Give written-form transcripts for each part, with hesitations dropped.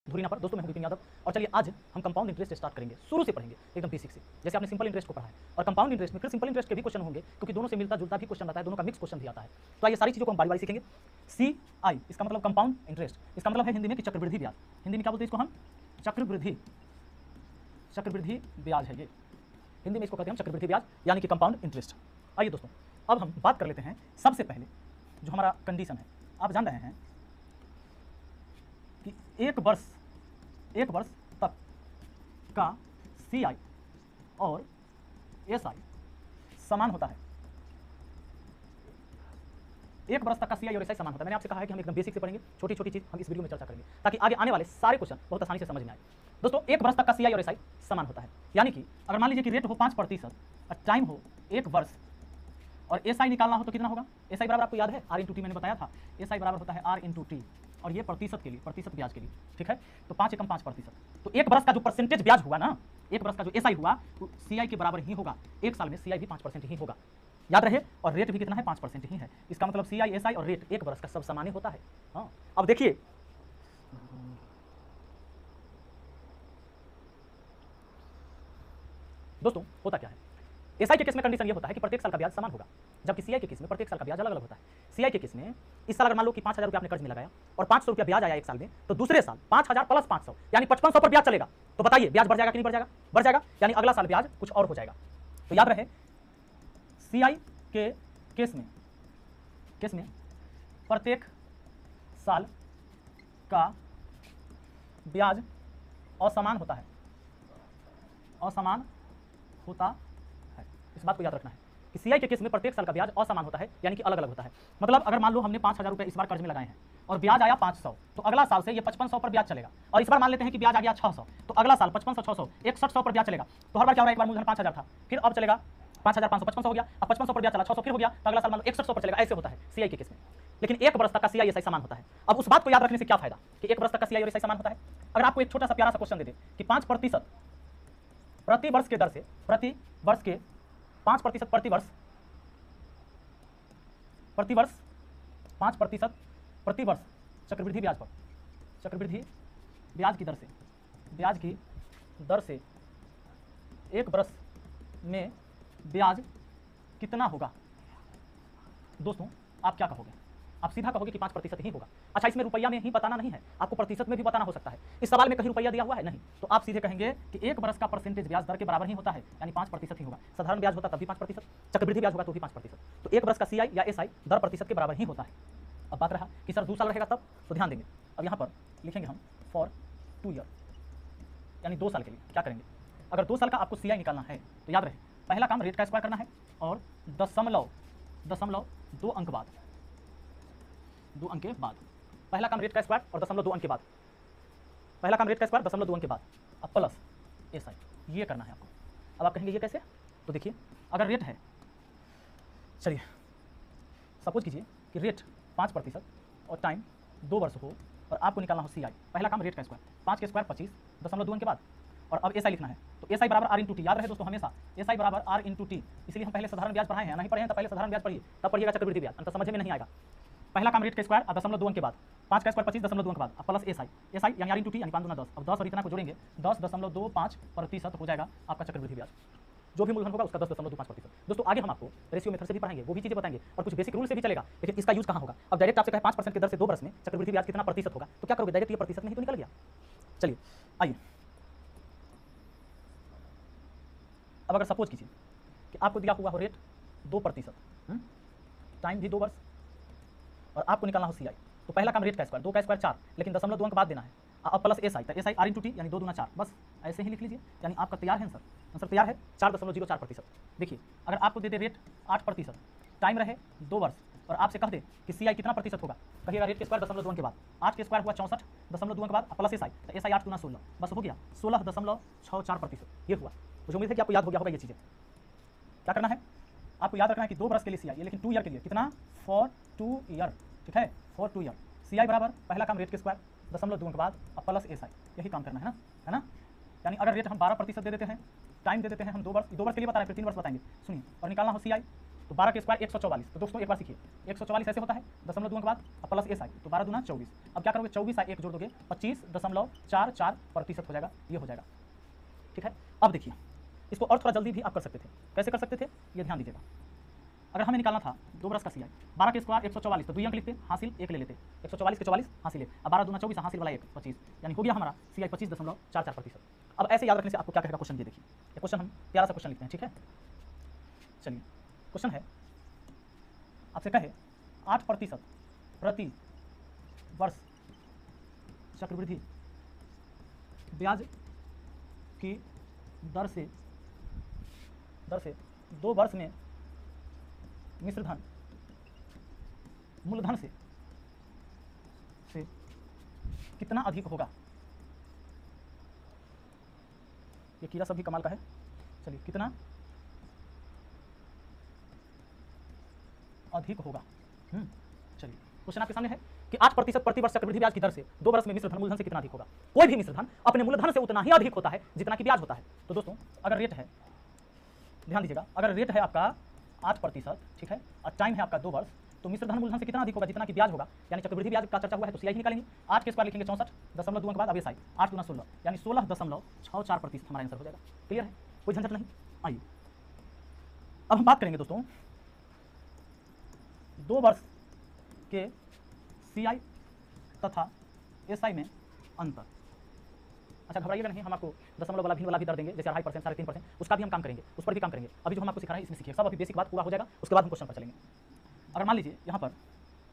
धुरीना पर। दोस्तों मैं हूं विपिन यादव और चलिए आज हम कंपाउंड इंटरेस्ट स्टार्ट करेंगे, शुरू से पढ़ेंगे एकदम बेसिक से, जैसे आपने सिंपल इंटरेस्ट को पढ़ा है। और कंपाउंड इंटरेस्ट में फिर सिंपल इंटरेस्ट के भी क्वेश्चन होंगे, क्योंकि दोनों से मिलता जुलता भी क्वेश्चन आता है, दोनों का मिक्स क्वेश्चन भी आता है। तो आइए सारी चीज़ों को हम बारी बारी सीखेंगे। CI इसका मतलब कंपाउंड इंटरेस्ट, इसका मतलब है हिंदी में कि चक्रवृद्धि ब्याज। हिंदी में क्या बोलते हैं इसको हम? चक्रवृद्धि ब्याज है ये, हिंदी में इसको कहते हैं हम चक्रवृद्धि ब्याज, यानी कि कंपाउंड इंटरेस्ट। आइए दोस्तों अब हम बात कर लेते हैं सबसे पहले जो हमारा कंडीशन है। आप जान रहे हैं कि एक वर्ष तक का CI और SI समान होता है। एक वर्ष तक का CI और SI समान होता है। मैंने आपसे कहा है कि हम एकदम बेसिक से पढ़ेंगे, छोटी छोटी चीज हम इस वीडियो में चर्चा करेंगे ताकि आगे आने वाले सारे क्वेश्चन बहुत आसानी से समझ में आए। दोस्तों एक वर्ष तक का CI और SI समान होता है, यानी कि अगर मान लीजिए कि रेट हो 5% और टाइम हो 1 वर्ष और SI निकालना हो तो कितना होगा? SI बराबर आपको याद है R/T, मैंने बताया था SI बराबर होता है R/T और ये प्रतिशत के लिए, प्रतिशत ब्याज के लिए, ठीक है। तो 5 एकम 5%, तो एक वर्ष का जो परसेंटेज ब्याज हुआ ना, एक वर्ष का जो SI हुआ वो CI के बराबर ही होगा। एक साल में CI भी 5% ही होगा, याद रहे। और रेट भी कितना है? 5% ही है। इसका मतलब CI SI और रेट एक वर्ष का सब समान होता है। हाँ अब देखिए दोस्तों होता क्या है, SI के केस में कंडीशन ये होता है कि प्रत्येक साल का ब्याज समान होगा, जबकि CI के केस में प्रत्येक साल का ब्याज अलग अलग होता है। CI के केस में इस साल अगर मान लो कि 5,000 रुपये आपने कर्ज में लगाया और 500 रुपया ब्याज आया एक साल में, तो दूसरे साल 5,000 प्लस 500 यानी 5500 पर ब्याज चलेगा। तो बताइए ब्याज बढ़ जाएगा कि नहीं बढ़ जाएगा? बढ़ जाएगा, यानी अगला साल ब्याज कुछ और हो जाएगा। तो याद रहे CI के केस में प्रत्येक साल का ब्याज असमान होता है, असमान होता है। इस बात को याद रखना है कि CI के केस में प्रत्येक साल का ब्याज असमान होता है, यानी कि अलग अलग होता है। मतलब अगर मान लो हमने 5,000 रुपये इस बार कर्ज में लगाए हैं और ब्याज आया 500, तो अगला साल से ये 5500 पर ब्याज चलेगा। और इस बार मान लेते हैं कि ब्याज आ गया 600, तो अगला साल 5500 600 6100 पर ब्याज चलेगा। तो हर बार क्या हो रहा है, एक बार मूलधन 5000 था, फिर अब चलेगा 5500 5500 हो गया, अब 5500 पर ब्याज चला 600 फिर हो गया, तो अगला साल मान लो 6100 पर चलेगा। ऐसे होता है CI के केस में। लेकिन एक वर्ष तक का CI SI समान होता है। अब उस बात को याद रखने से क्या फायदा कि एक वर्ष तक का CI और SI समान होता है? अगर आपको एक छोटा सा प्यारा सा क्वेश्चन दे दे कि 5% प्रति वर्ष के दर से, प्रति वर्ष के 5% प्रति वर्ष 5% प्रति वर्ष चक्रवृद्धि ब्याज पर, चक्रवृद्धि ब्याज की दर से एक वर्ष में ब्याज कितना होगा? दोस्तों आप क्या कहोगे? आप सीधा कहोगे कि 5% ही होगा। अच्छा इसमें रुपया में ही बताना नहीं है, आपको प्रतिशत में भी बताना हो सकता है। इस सवाल में कहीं रुपया दिया हुआ है नहीं, तो आप सीधे कहेंगे कि एक वर्ष का परसेंटेज ब्याज दर के बराबर ही होता है, यानी 5% ही होगा। साधारण ब्याज होता तब भी 5%, चक्रवृद्धि ब्याज होगा तो भी 5%। तो एक वर्ष का CI या SI दर प्रतिशत के बराबर ही होता है। अब बात रहा कि सर 2 साल रहेगा तब, तो ध्यान देंगे। अब यहाँ पर लिखेंगे हम फॉर 2 ईयर, यानी 2 साल के लिए क्या करेंगे? अगर 2 साल का आपको CI निकालना है तो याद रहे पहला काम रेट का स्क्वायर करना है और दशमलव 2 अंक बाद, 2 अंक के बाद पहला काम रेट का स्क्वायर और 0.2 अंक के बाद, पहला काम रेट का स्क्वायर 0.2 अंक के बाद, अब प्लस SI ये करना है आपको। अब आप कहेंगे ये कैसे? तो देखिए अगर रेट है, चलिए सपोज कीजिए कि रेट 5% और टाइम 2 वर्ष हो और आपको निकालना हो CI। पहला काम रेट का स्क्वायर, 5 के स्क्वायर 25, 0.2 अंक के बाद, और अब SI लिखना है। तो SI बराबर R/T, याद रहे दोस्तों हमेशा SI बराबर R/T। इसलिए हम पहले साधारण ब्याज पढ़ाए हैं, नहीं पढ़े हैं तो पहले साधारण ब्याज पढ़िए, तब पढ़िएगा चक्रवृद्धि ब्याज, अंतर समझ में नहीं आएगा। पहला काम रेट का स्क्वायर और 0.2 अंक के बाद, 5 का स्क्वायर 25, 0.2 अंक के बाद, अब प्लस SI यानी R/T यानी 5 दूना 10। अब 10 और इतना को जोड़ेंगे 10.25% हो जाएगा आपका चक्रवृद्धि ब्याज। जो भी मूलधन होगा उसका 10.25%। दोस्तों आगे हम आपको रेशियो मेथड से भी पढ़ाएंगे, वो भी चीजें बताएंगे और कुछ बेसिक रूल से भी चलेगा, लेकिन इसका यूज कहाँ होगा? अब डायरेक्ट आपसे कहे 5% की दर से 2 वर्ष में चक्रवृद्धि ब्याज कितना प्रतिशत होगा, तो क्या करोगे? डायरेक्ट ये प्रतिशत में ही तो निकल गया। चलिए आइए अब अगर सपोज कीजिए कि आपको दिया हुआ हो रेट 2%, टाइम भी 2 वर्ष और आपको निकालना हो CI। तो पहला काम रेट का स्क्वायर, 2 का स्क्वायर 4, लेकिन 0.2 अंक बाद देना है। अब प्लस SI, तो SI R/T यानी 2 दूना 4, बस ऐसे ही लिख लीजिए, यानी आपका तैयार है आंसर तैयार है 4.04%। देखिए अगर आपको दे दे रेट 8%, टाइम रहे 2 वर्ष और आपसे कह दे कि CI कितना प्रतिशत होगा, कहिएगा रेट के स्क्वायर 0.2 अंक के बाद, 8 के स्क्वायर हुआ 64, 0.2 अंक के बाद प्लस SI, तो SI 8 दूना 16, बस हो गया 16.64%। ये हुआ। मुझे उम्मीद है कि आपको याद हो गया होगा ये चीज़ें। क्या करना है आपको? याद रखना है कि 2 वर्ष के लिए CI, लेकिन 2 ईयर के लिए कितना? फॉर 2 ईयर, ठीक है, फॉर 2 ईयर। CI बराबर पहला काम रेट के स्क्वायर 0.2 अंक बाद अब प्लस SI, यही काम करना है ना। यानी अगर रेट हम 12% दे देते हैं, टाइम दे देते हैं हम 2 वर्ष के लिए बता रहे हैं, फिर 3 वर्ष बताएंगे, सुनिए, और निकालना हो CI तो 12 के स्क्वायर 144। तो दोस्तों एक बार सीखिए, 144 ऐसे होता है, दशमलव दूंगा के बाद अब प्लस एस आई, तो 12 दूना 24। अब क्या करोगे, 24 आई 1 जोड़ दोगे 25.44% हो जाएगा, ये हो जाएगा। ठीक है, अब देखिए इसको और थोड़ा जल्दी भी आप कर सकते थे। कैसे कर सकते थे, ये ध्यान दीजिएगा। अगर हमें निकालना था 2 बरस का सी आई, 12 के स्क्वायर 144, तो 2 अंक लिखते, हासिल 1 ले लेते, 144 के 44 हासिल 1, अब 12 दूना 24, हासिल वाला 1 25, यानी हो गया हमारा सी आई 25.44%। अब ऐसे याद रखने से आपको क्या कहेगा क्वेश्चन, ये देखिए, ये क्वेश्चन हम प्यारा सा क्वेश्चन लिखते हैं। ठीक है, चलिए क्वेश्चन है, आपसे कहे 8% प्रति वर्ष चक्रवृद्धि ब्याज की दर से 2 वर्ष में मिश्र धन मूलधन से कितना अधिक होगा। ये कीड़ा सब भी कमाल का है। चलिए, कितना अधिक होगा। चलिए क्वेश्चन आपके सामने है कि 8% प्रति वर्ष चक्रवृद्धि ब्याज की दर से 2 वर्ष में मिश्र धन मूलधन से कितना अधिक होगा। कोई भी मिश्र धन अपने मूलधन से उतना ही अधिक होता है जितना कि ब्याज होता है। तो दोस्तों अगर रेट है, ध्यान दीजिएगा, अगर रेट है आपका 8%, ठीक है, और टाइम है आपका 2 वर्ष, तो मिश्र धन मूलधन से कितना अधिक होगा, जितना कि ब्याज होगा। यानी चक्रवृद्धि ब्याज का चर्चा हुआ है तो सीआई निकालेंगे। 8 के स्क्वायर लिखेंगे 64.2 के बाद अब एसआई 8 गुना 16, यानी 16.64% हमारा आंसर हो जाएगा। क्लियर है, कोई झंझट नहीं। आइए अब हम बात करेंगे दोस्तों 2 वर्ष के सीआई तथा एसआई में अंतर। अच्छा घबराइएगा नहीं, हम आपको दशमलव वाला भिन्न वाला भी दर देंगे, जैसे 2.5%, 3.5%, उसका भी हम काम करेंगे, उस पर भी काम करेंगे। अभी जो हम आपको सिखा रहे हैं इसमें सीखिए, सब अभी बेसिक बात पूरा हो जाएगा, उसके बाद हम क्वेश्चन पर चलेंगे। अगर मान लीजिए यहाँ पर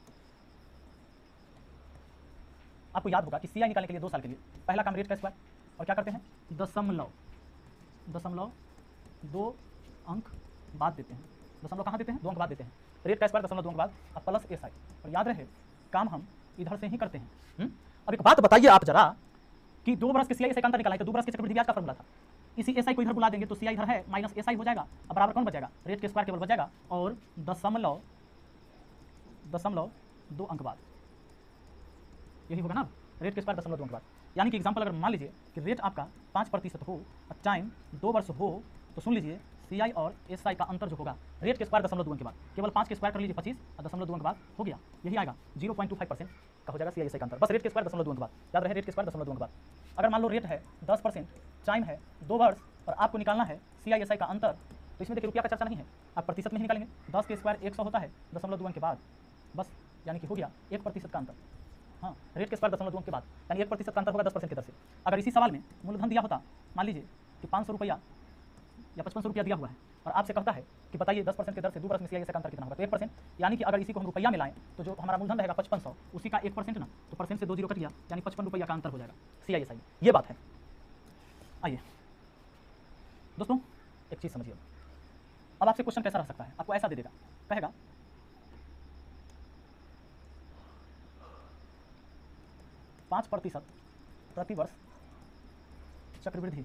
आपको याद होगा कि सीआई निकालने के लिए 2 साल के लिए पहला काम रेट का स्क्वायर, और क्या करते हैं, दशमलव 2 अंक बाद देते हैं। दशमलव कहाँ देते हैं, 2 अंक बाद देते हैं। रेट का स्क्वायर दशमलव 2 अंक बाद अब प्लस एसआई, और याद रहे काम हम इधर से ही करते हैं। अब एक बात बताइए आप जरा कि 2 बरस के सीआई एसआई का अंतर निकाला है, तो 2 बरस के चक्रवृद्धि ब्याज का फॉर्मूला था। इसी एसआई को इधर बुला देंगे तो सीआई इधर है, माइनस एसआई हो जाएगा। अब बराबर कौन बचेगा, रेट के स्क्वायर केवल बचेगा, और दशमलव 2 अंक बाद, यही होगा ना, रेट के स्क्वायर दशमलव 2 अंक बाद। यानी कि एग्जाम्पल अगर मान लीजिए कि रेट आपका 5% हो और टाइम 2 वर्ष हो, तो सुन लीजिए सीआई और एसआई का अंतर जो होगा रेट के स्क्वायर दशमलव 2 अंक के बाद, केवल 5 के स्क्वायर कर लीजिए 25 और दशमलव 2 अंक बाद हो गया, यही आएगा 0.25% का हो जाएगा सीआई एसआई का अंतर, बस रेट के स्क्वायर दशमलव 2 अंक बाद। याद रहे रेट के स्क्वायर दशमलव 2 अंक बाद। अगर मान लो रेट है 10%, टाइम है 2 वर्ष, और आपको निकालना है सीआई एसआई का अंतर, तो इसमें देखिए रुपया का चर्चा नहीं है, आप प्रतिशत में ही निकालेंगे। 10 के स्क्वायर 100 होता है दशमलव 2 अंक के बाद, बस यानी कि हो गया 1% का अंतर। हाँ, रेट के स्क्वायर दशमलव 2 अंक के बाद, यानी 1% का अंतर होगा 10% की दर से। अगर इसी सवाल में मूलधन दिया होता, मान लीजिए कि 500 रुपया या 5500 रुपया दिया हुआ है, और आपसे कहता है कि बताइए 10% की दर से 2 वर्ष में सीआई एसआई का अंतर कितना होगा, तो 1%, यानी कि अगर इसी को हम रुपया में लाएं तो जो हमारा मूलधन रहेगा 5500, उसी का 1% ना, तो परसेंट से 2 जीरो कट गया, यानी 55 रुपया का अंतर हो जाएगा सीआई एसआई, ये बात है। आइए दोस्तों एक चीज़ समझिए, अब आपसे क्वेश्चन कैसा रह सकता है, आपको ऐसा दे देगा, कहेगा 5% प्रति वर्ष चक्रवृद्धि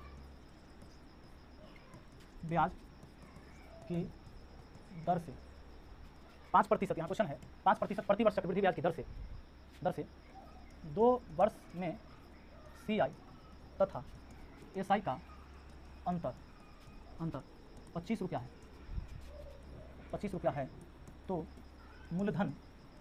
ब्याज की दर से 5%, यहाँ क्वेश्चन है 5% प्रति वर्ष चक्रवृद्धि ब्याज की दर से 2 वर्ष में सीआई तथा एसआई का अंतर 25 रुपया है, 25 रुपया है, तो मूलधन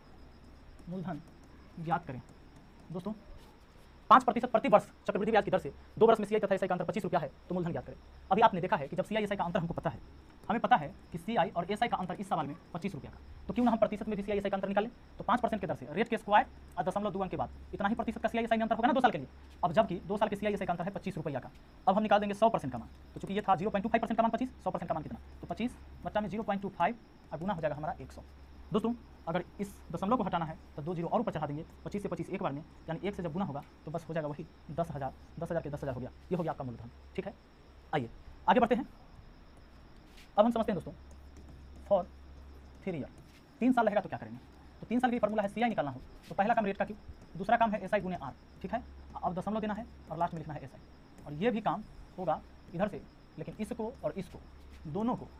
ज्ञात करें। दोस्तों 5% प्रति वर्ष चक्रवृद्धि ब्याज की दर से 2 वर्ष में सीआई तथा एसआई का अंतर 25 रुपया है, तो मूलधन ज्ञात करें। अभी आपने देखा है कि जब सीआई एसआई का अंतर हमको पता है, हमें पता है कि सीआई और एसआई का अंतर इस सवाल में 25 रुपया का, तो क्यों ना हम प्रतिशत में भी सीआई एसआई का अंतर निकालें। तो 5% की दर से रेट के स्क्वायर और दशमलव 2 अंक के बाद इतना ही प्रतिशत का सीआई एसआई में अंतर होगा ना 2 साल के लिए। अब जबकि 2 साल के सीआई एसआई का अंतर है 25 रुपया का, अब हम निकाल देंगे 100% का मान। तो चूंकि ये था 0.25% का मान 25, 100% का मान कितना, तो 25 बच्चा में 0.25 और गुना हो जाएगा हमारा 100। दोस्तों अगर इस दशमलव को हटाना है तो 2 जीरो और ऊपर चढ़ा देंगे, 25 से 25 एक बार में, यानी 1 से जब गुना होगा तो बस हो जाएगा वही 10,000, 10,000 के 10,000 हो गया, ये हो गया आपका मूलधन। ठीक है, आइए आगे बढ़ते हैं। अब हम समझते हैं दोस्तों फॉर 3 ईयर, 3 साल रहेगा तो क्या करेंगे। तो 3 साल की फॉर्मूला है सीआई निकालना हो तो पहला काम रेट का क्यू, दूसरा काम है एसआई गुने आर। ठीक है, अब दशमलव देना है और लास्ट में लिखना है एसआई, और ये भी काम होगा इधर से, लेकिन इसको और इसको दोनों को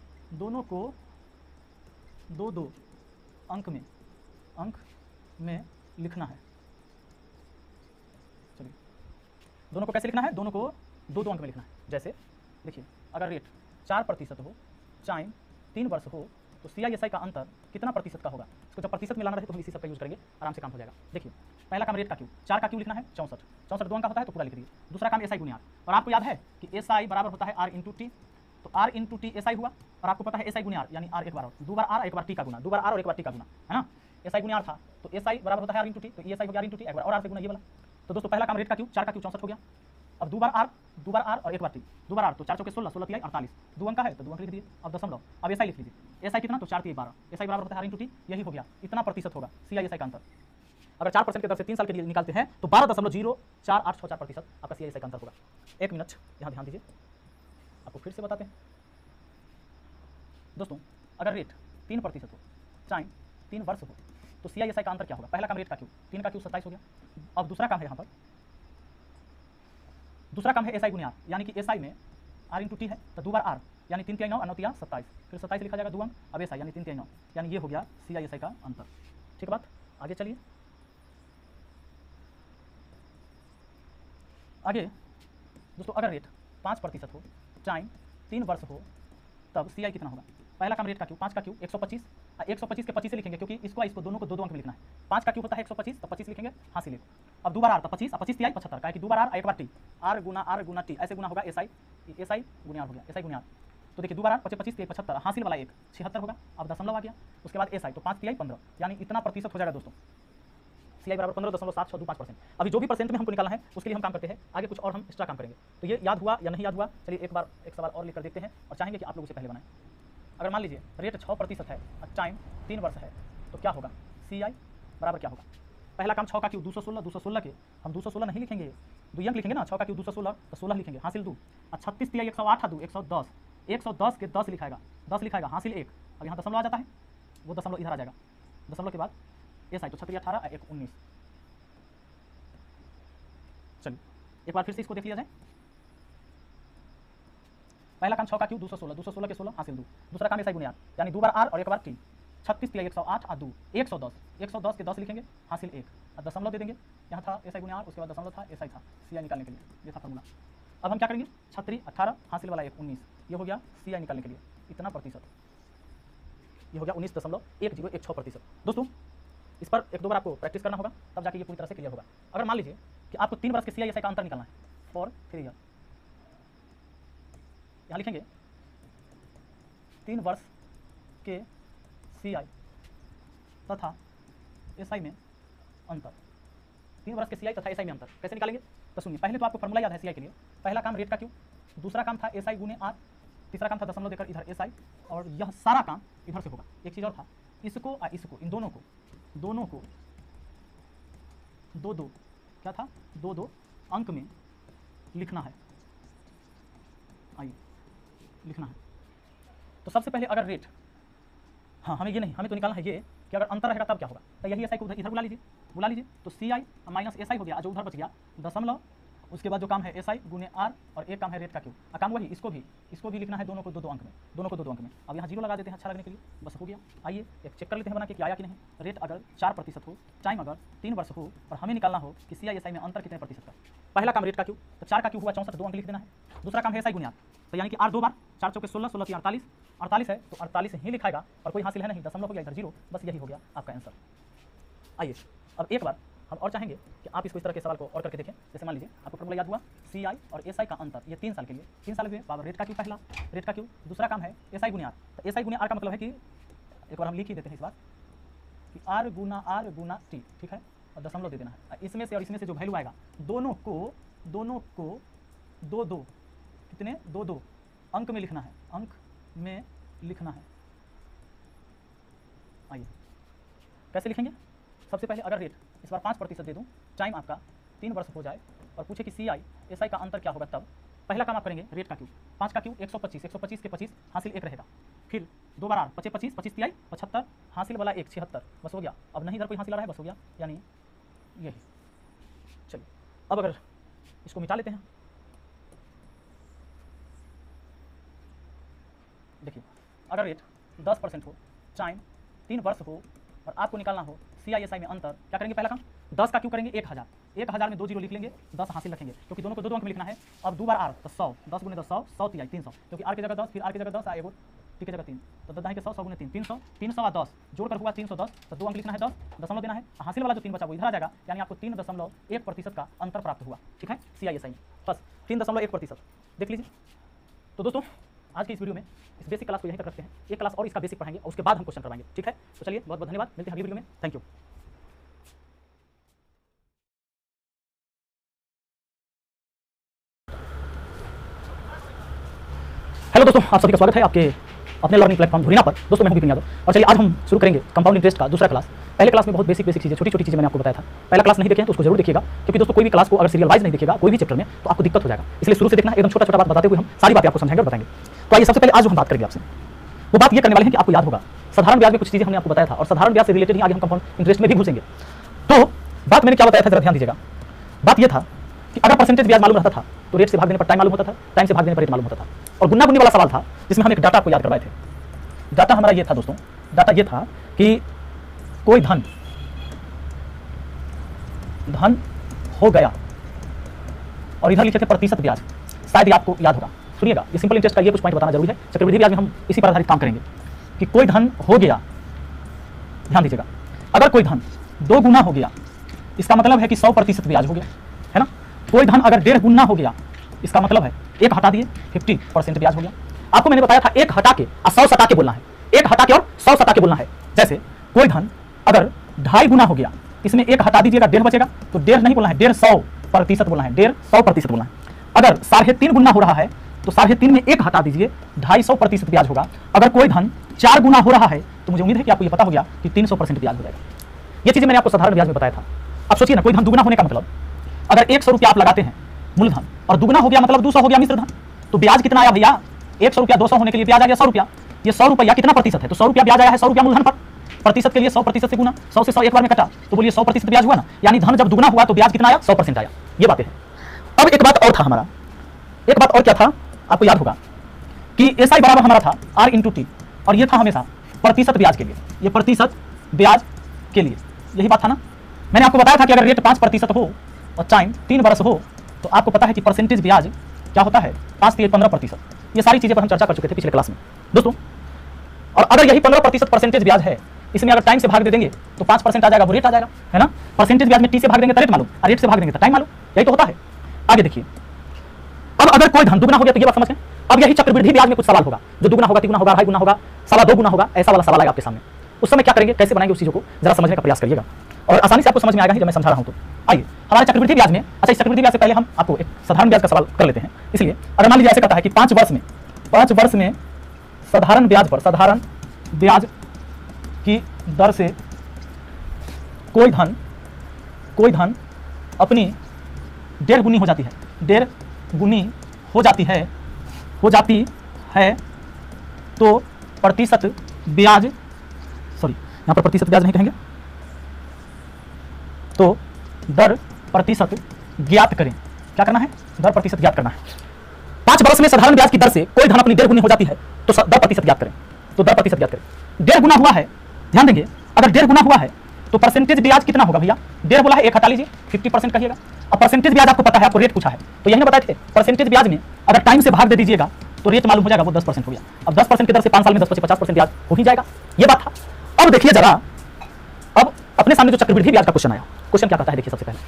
2 अंक में लिखना है। चलिए दोनों को कैसे लिखना है, दोनों को 2 अंक में लिखना है। जैसे देखिए अगर रेट 4% हो, टाइम 3 वर्ष हो तो CISI का अंतर कितना प्रतिशत का होगा। इसको जब प्रतिशत मिलाना रहे तो हम इसी सब का यूज करेंगे, आराम से काम हो जाएगा। देखिए पहला काम रेट का क्यू, 4 का क्यू लिखना है 64, 64 दो अंक का होता है तो पूरा लिख दीजिए। दूसरा काम SI गुने R, और आपको याद है कि SI बराबर होता है R इंटू टी, तो R इंटू टी SI हुआ, और आपको पता है SI गुने R यानी R एक बार और, 2 बार R एक बार टी का गुना, 2 बार R और एक बार टी का गुना, है ना। SI गुने R था तो SI बराबर होता है R इंटू टी, तो SI हो गया R इंटू टी, एक बार और R से गुना ये वाला। तो दोस्तों पहला काम रेट का क्यू, 4 का क्यू 64 हो गया। अब 2 बार R और एक बार टी, 2 बार R तो 4 चौके 16, 16 तिहाई 48, 2 अंक का है तो 2 अंक लिख दीजिए। अब दशमलव, अब SI लिख लीजिए, SI कितना तो 4 तिहाई 12, SI बराबर होता है R इंटू टी, यही हो गया, इतना प्रतिशत होगा CISI का अंतर। अगर 4% के दर से 3 साल के लिए निकालते हैं तो 12.0484% आपका CISI का अंतर होगा। 1 मिनट यहाँ ध्यान दीजिए, आपको फिर से बताते हैं दोस्तों। अगर रेट 3% हो, टाइम 3 वर्ष हो तो CISI का अंतर क्या होगा। पहला काम रेट का क्यू, 3 का क्यू 27 हो गया। अब दूसरा काम है यहाँ पर, दूसरा काम है SI गुने R, यानी कि SI में R इंटू टी है तो 2 बार R यानी 3 तिहाई 9 और 9 तिहाई 27, फिर 27 लिखा जाएगा 2 अंक। अब SI यानी 3 तिहाई 9, यानी ये हो गया CISI का अंतर। ठीक है बात, आगे चलिए। आगे दोस्तों अगर रेट 5% हो, टाइम 3 वर्ष हो तब CI कितना होगा। पहला काम रेट का क्यू, 5 का क्यू 125, 125 के 25 से लिखेंगे क्योंकि इसको दोनों को 2 अंक में लिखना है। 5 का क्यू होता है 125 तो 25 लिखेंगे, हासिल है। अब 2 बार R तो 25, 25 तिहाई 75, का कि 2 बार R एक बार टी, R गुना टी, ऐसे गुना होगा SI गुने R हो गया, SI गुने R। तो देखिए 2 बार R 25 तिहाई 75, हासिल वाला 1 76 होगा। अब दशमलव आ गया, उसके बाद SI तो 5 तिहाई 15, यानी इतना प्रतिशत हो जाएगा दोस्तों। CI बराबर 15.725%। अभी जो भी परसेंट में हमको निकालना है उसके लिए हम काम करते हैं, आगे कुछ और हम एक्स्ट्रा काम करेंगे। तो ये याद हुआ या नहीं याद हुआ, चलिए एक बार एक सवाल और लेकर देखते हैं और चाहेंगे कि आप लोग उसे पहले बनाएं। अगर मान लीजिए रेट 6% है और टाइम 3 वर्ष है तो क्या होगा, CI बराबर क्या होगा। पहला काम 6 का क्यू 216, 216 के हम 216 नहीं लिखेंगे, 2 अंक लिखेंगे ना। 6 का क्यू 216 तो 16 लिखेंगे, हासिल 2, और 36 तिहाई 108 2 110, 110 के 10 लिखाएगा, 10 लिखाएगा, हासिल 1। अब यहाँ दशमलव आ जाता है, वो दशमलव इधर आ जाएगा, दशमलव के बाद SI तो 36 18 1 19। चलिए एक बार फिर से इसको देख लिया जाए। पहला काम 6 का क्यू 216, 216 के 16 हासिल 2, दूसरा काम SI गुने R यानी 2 बार R और एक बार टी, 36 तिहाई 108 और 2 110, 110 के 10 लिखेंगे, हासिल 1, और दशमलव दे देंगे। यहाँ था SI गुने R, उसके बाद दशमलव था, SI था, CI निकालने के लिए, ये था फॉर्मूला। अब हम क्या करेंगे, 36 18 हासिल वाला 1 19, ये हो गया CI निकालने के लिए इतना प्रतिशत, ये हो गया 19.1016%। दोस्तों इस पर 1-2 बार आपको प्रैक्टिस करना होगा, तब जाके ये पूरी तरह से क्लियर होगा। अगर मान लीजिए कि आपको 3 वर्ष के CISI का अंतर निकालना है फॉर 3 ईयर, यहाँ लिखेंगे 3 वर्ष के CI तथा SI में अंतर, 3 वर्ष के CI तथा SI में अंतर कैसे निकालेंगे। तो सुनिए, पहले तो आपको फॉर्मूला याद है CI के लिए। पहला काम रेट का क्यू, दूसरा काम था SI गुने R, तीसरा काम था दशमलव देकर इधर SI, और यह सारा काम इधर से होगा। एक चीज़ और था, इसको और इसको, इन दोनों को दो क्या था, 2 अंक में लिखना है। आइए लिखना है। तो सबसे पहले अगर रेट, हाँ हमें ये नहीं, हमें तो निकालना है ये कि अगर अंतर रहेगा तब क्या होगा। तो यही SI को इधर बुला लीजिए, तो CI माइनस SI हो गया, जो उधर बच गया दशमलव, उसके बाद जो काम है SI गुने R और एक काम है रेट का क्यू, काम वही, इसको भी लिखना है दोनों को 2-2 अंक में, दोनों को 2-2 अंक में। अब यहाँ 0 लगा देते हैं अच्छा लगने के लिए, बस हो गया। आइए एक चेक कर लेते हैं बना के कि आया कि नहीं। रेट अगर 4% हो, टाइम अगर 3 वर्ष हो, और हमें निकालना हो कि CISI में अंतर कितने प्रतिशत का। पहला काम रेट का क्यू, तो 4 का क्यू हुआ 64, 2 अंक लिख देना है। दूसरा काम है SI गुने R, तो यानी कि R 2 बार, 4 चौके 16, 16 48, 48 है तो 48 ही लिखाएगा, और कोई हासिल है नहीं, दशमलव हो गया इधर 0, बस यही हो गया आपका आंसर। आइए अब एक बार हम और चाहेंगे कि आप इसको इस तरह के सवाल को और करके देखें। जैसे मान लीजिए आपको फॉर्मूला याद हुआ, CI और SI का अंतर, ये 3 साल के लिए, 3 साल हुए, बाबा रेट का क्यू, पहला रेट का क्यू, दूसरा काम है SI गुने R। तो SI गुने R का मतलब है कि एक बार हम लिख ही देते हैं इस बार कि R गुना T, ठीक है, और दशमलव दे देना है। इसमें से और इसमें से जो वैल्यू आएगा, दोनों को 2-2 कितने 2-2 अंक में लिखना है, अंक में लिखना है। आइए कैसे लिखेंगे। सबसे पहले अगर रेट इस बार 5% दे दूं, टाइम आपका 3 वर्ष हो जाए, और पूछे कि CI SI का अंतर क्या होगा, तब पहला काम आप करेंगे रेट का क्यू, 5 का क्यू 125, 125 के 25 हासिल 1 रहेगा, फिर 2 बार R 25, 25 तिहाई 75, हासिल वाला 1 76, बस हो गया। अब नहीं इधर कोई हासिल आ रहा है, बस हो गया, यानी यही। चलिए अब अगर इसको मिटा लेते हैं, देखिए अगर रेट 10% हो, टाइम 3 वर्ष हो, और आपको निकालना हो CISI में अंतर, क्या करेंगे। पहला काम 10 का क्यू करेंगे 1000, 1000 में 2 जीरो लिख लेंगे, 10 हासिल रखेंगे क्योंकि दोनों को 2-2 अंक में लिखना है। अब 2 बार R तो 100, 10 गुने 10 100, 100 तिहाई 300, क्योंकि R की जगह 10, फिर R की जगह 10 एगो टी की जगह 3, तो 10 दाएं के 100, 100 गुने 3, 300, 300 और 10 जोड़कर हुआ 310, तो 2 अंक लिखना है 10, दशमलव देना है, हासिल वाला जो 3 बचा वो इधर आ जाएगा, यानी आपको 3.1% का अंतर प्राप्त हुआ। ठीक है, CISI में बस 3.1%। देख लीजिए। तो दोस्तों आज की इस वीडियो में इस बेसिक क्लास को यहीं तक रखते हैं, एक क्लास और इसका बेसिक पढ़ाएंगे और उसके बाद हम क्वेश्चन करवाएंगे। ठीक है, तो चलिए बहुत बहुत धन्यवाद, मिलते हैं अगली वीडियो में। Thank you. हेलो दोस्तों, आप सभी का स्वागत है आपके अपने लर्निंग प्लेटफॉर्म धुरीना पर। दोस्तों मैं हूं विपिन यादव और चलिए आज हम शुरू करेंगे कंपाउंड इंटरेस्ट का दूसरा क्लास। पहले क्लास में बहुत बेसिक चीज़ें, छोटी चीज़ें मैंने आपको बताया था। पहला क्लास नहीं देखे तो उसको जरूर देखिएगा, क्योंकि दोस्तों कोई भी क्लास को अगर सीरियल वाइज नहीं देखिएगा कोई भी चैप्टर में तो आपको दिक्कत हो जाएगा। इसलिए शुरू से देखना, एकदम छोटा छोटा बात बताते हुए हम सारी बातें आपको समझाएंगे और बताएंगे। तो आइए सबसे पहले आज जो हम बात करेंगे आपसे वो बात ये करने वाले हैं कि आपको याद होगा साधारण ब्याज में कुछ चीज़ें हमने आपको बताया था और साधारण ब्याज से रिलेटेड ही आगे हम कंपाउंड इंटरेस्ट में भी घुसेंगे। तो बात मैंने क्या बताया था जरा ध्यान दीजिएगा। बात यह था कि अगर परसेंटेज ब्याज मालूम रहता था तो रेट से भाग देने पर टाइम मालूम होता था, टाइम से भाग देने पर रेट मालूम होता था। और गुन्ना गुन्नी वाला सवाल था जिसमें हम एक डाटा को याद करवाए थे। डाटा हमारा ये था दोस्तों, डाटा ये था कि कोई धन हो गया और इधर लिखे थे प्रतिशत ब्याज। शायद ये आपको याद होगा। सुनिएगा, ये सिंपल इंटरेस्ट का ये कुछ पॉइंट बताना जरूरी है। चक्रवृद्धि ब्याज में हम इसी पर आधारित काम करेंगे कि कोई धन हो गया, ध्यान दीजिएगा, अगर कोई धन 2 गुना हो गया इसका मतलब है कि 100% ब्याज हो गया, है ना। कोई धन अगर 1.5 गुना हो गया इसका मतलब है एक हटा दिए 50% ब्याज हो गया। आपको मैंने बताया था एक हटा के और 100 सटा के बोलना है, एक हटा के और 100 सटा के बोलना है। जैसे कोई धन अगर 2.5 गुना हो गया, इसमें एक हटा दीजिएगा 1.5 बचेगा, तो 1.5 नहीं बोलना है, 150% बोलना है, 150% बोलना है। अगर 3.5 गुना हो रहा है तो 3.5 में एक हटा दीजिए, 250% ब्याज होगा। अगर कोई धन 4 गुना हो रहा है तो मुझे उम्मीद है कि आपको ये पता हो गया कि 300% ब्याज हो जाएगा। ये चीजें मैंने आपको साधारण ब्याज में बताया था। अब सोचिए ना, कोई धन दुगुना होने का मतलब अगर 100 रुपया आप लगाते हैं मूलधन और दुगुना हो गया मतलब 200 हो गया मिश्र धन, तो ब्याज कितना आया भैया? 100 रुपया 200 होने के लिए ब्याज आ गया 100 रुपया। ये 100 रुपया कितना प्रतिशत है? तो 100 रुपया ब्याज आया है 100 रुपया मूलधन पर। प्रतिशत के लिए 100% से गुना, 100 से 100 एक बार में कटा तो बोलिए 100% ब्याज हुआ ना। यानी धन जब दुगुना हुआ तो ब्याज कितना आया? 100% आया। ये बातें हैं। अब एक बात और था हमारा, एक बात और क्या था आपको याद होगा कि SI बराबर हमारा था R × T और ये था हमेशा प्रतिशत ब्याज के लिए, ये प्रतिशत ब्याज के लिए, यही बात था ना। मैंने आपको बताया था कि अगर रेट 5% हो और टाइम 3 वर्ष हो तो आपको पता है कि परसेंटेज ब्याज क्या होता है? 5 से 15%। ये सारी चीजें पर हम चर्चा कर चुके थे पिछले क्लास में दोस्तों। और अगर यही 15% परसेंटेज ब्याज है, इसमें अगर टाइम से भाग दे देंगे तो 5% आ जाएगा, वो रेट आ जाएगा, है ना। परसेंटेज ब्याज में T से भाग देंगे तो रेट मालूम, और रेट से भाग देंगे तो टाइम मालूम, यही तो होता है। आगे देखिए, अब अगर कोई धन दुगुना हो गया तो ये बात समझ लें। अब यही चक्रवृद्धि ब्याज में कुछ सवाल होगा जो दुगुना होगा, 3 गुना होगा, 2.5 गुना होगा, 2.25 गुना होगा, ऐसा वाला सवाल आएगा आपके सामने। उस समय क्या करेंगे, कैसे बनाएंगे, उस चीजों को जरा समझने का प्रयास करिएगा और आसानी से आपको समझ में आएगा जब मैं समझा रहा हूं। तो आइए हमारे चक्रवृद्धि ब्याज में, अच्छा इस चक्रवृद्धि ब्याज से पहले हम आपको एक साधारण ब्याज का सवाल कर लेते हैं। इसलिए अगर मान लीजिए ऐसे कहता है कि 5 वर्ष में साधारण ब्याज पर, साधारण ब्याज की दर से कोई धन अपनी 1.5 गुनी हो जाती है, 1.5 गुनी हो जाती है तो प्रतिशत ब्याज, सॉरी यहां पर प्रतिशत ब्याज नहीं कहेंगे, तो दर प्रतिशत ज्ञात करें। क्या करना है? दर प्रतिशत ज्ञात करना है। 5 वर्ष में साधारण ब्याज की दर से कोई धन अपनी 1.5 गुनी हो जाती है तो दर प्रतिशत ज्ञात करें, तो दर प्रतिशत ज्ञात करें। 1.5 गुना हुआ है, ध्यान देंगे, अगर 1.5 गुना हुआ है तो परसेंटेज ब्याज कितना होगा भैया? 1.5 बोला है, एक हटा लीजिए, 50% कहिएगा। अब परसेंटेज ब्याज आपको पता है, आपको रेट पूछा है तो यही बताए थे, परसेंटेज ब्याज में अगर टाइम से भाग दे दीजिएगा तो रेट मालूम हो जाएगा, वो 10% हो गया। अब 10% की दर से 5 साल में 10 50% ब्याज हो ही जाएगा, ये बात था। अब देखिए जरा, अब अपने सामने जो चक्रवृद्धि ब्याज का क्वेश्चन आया, क्वेश्चन क्या कहता है देखिए। सबसे पहले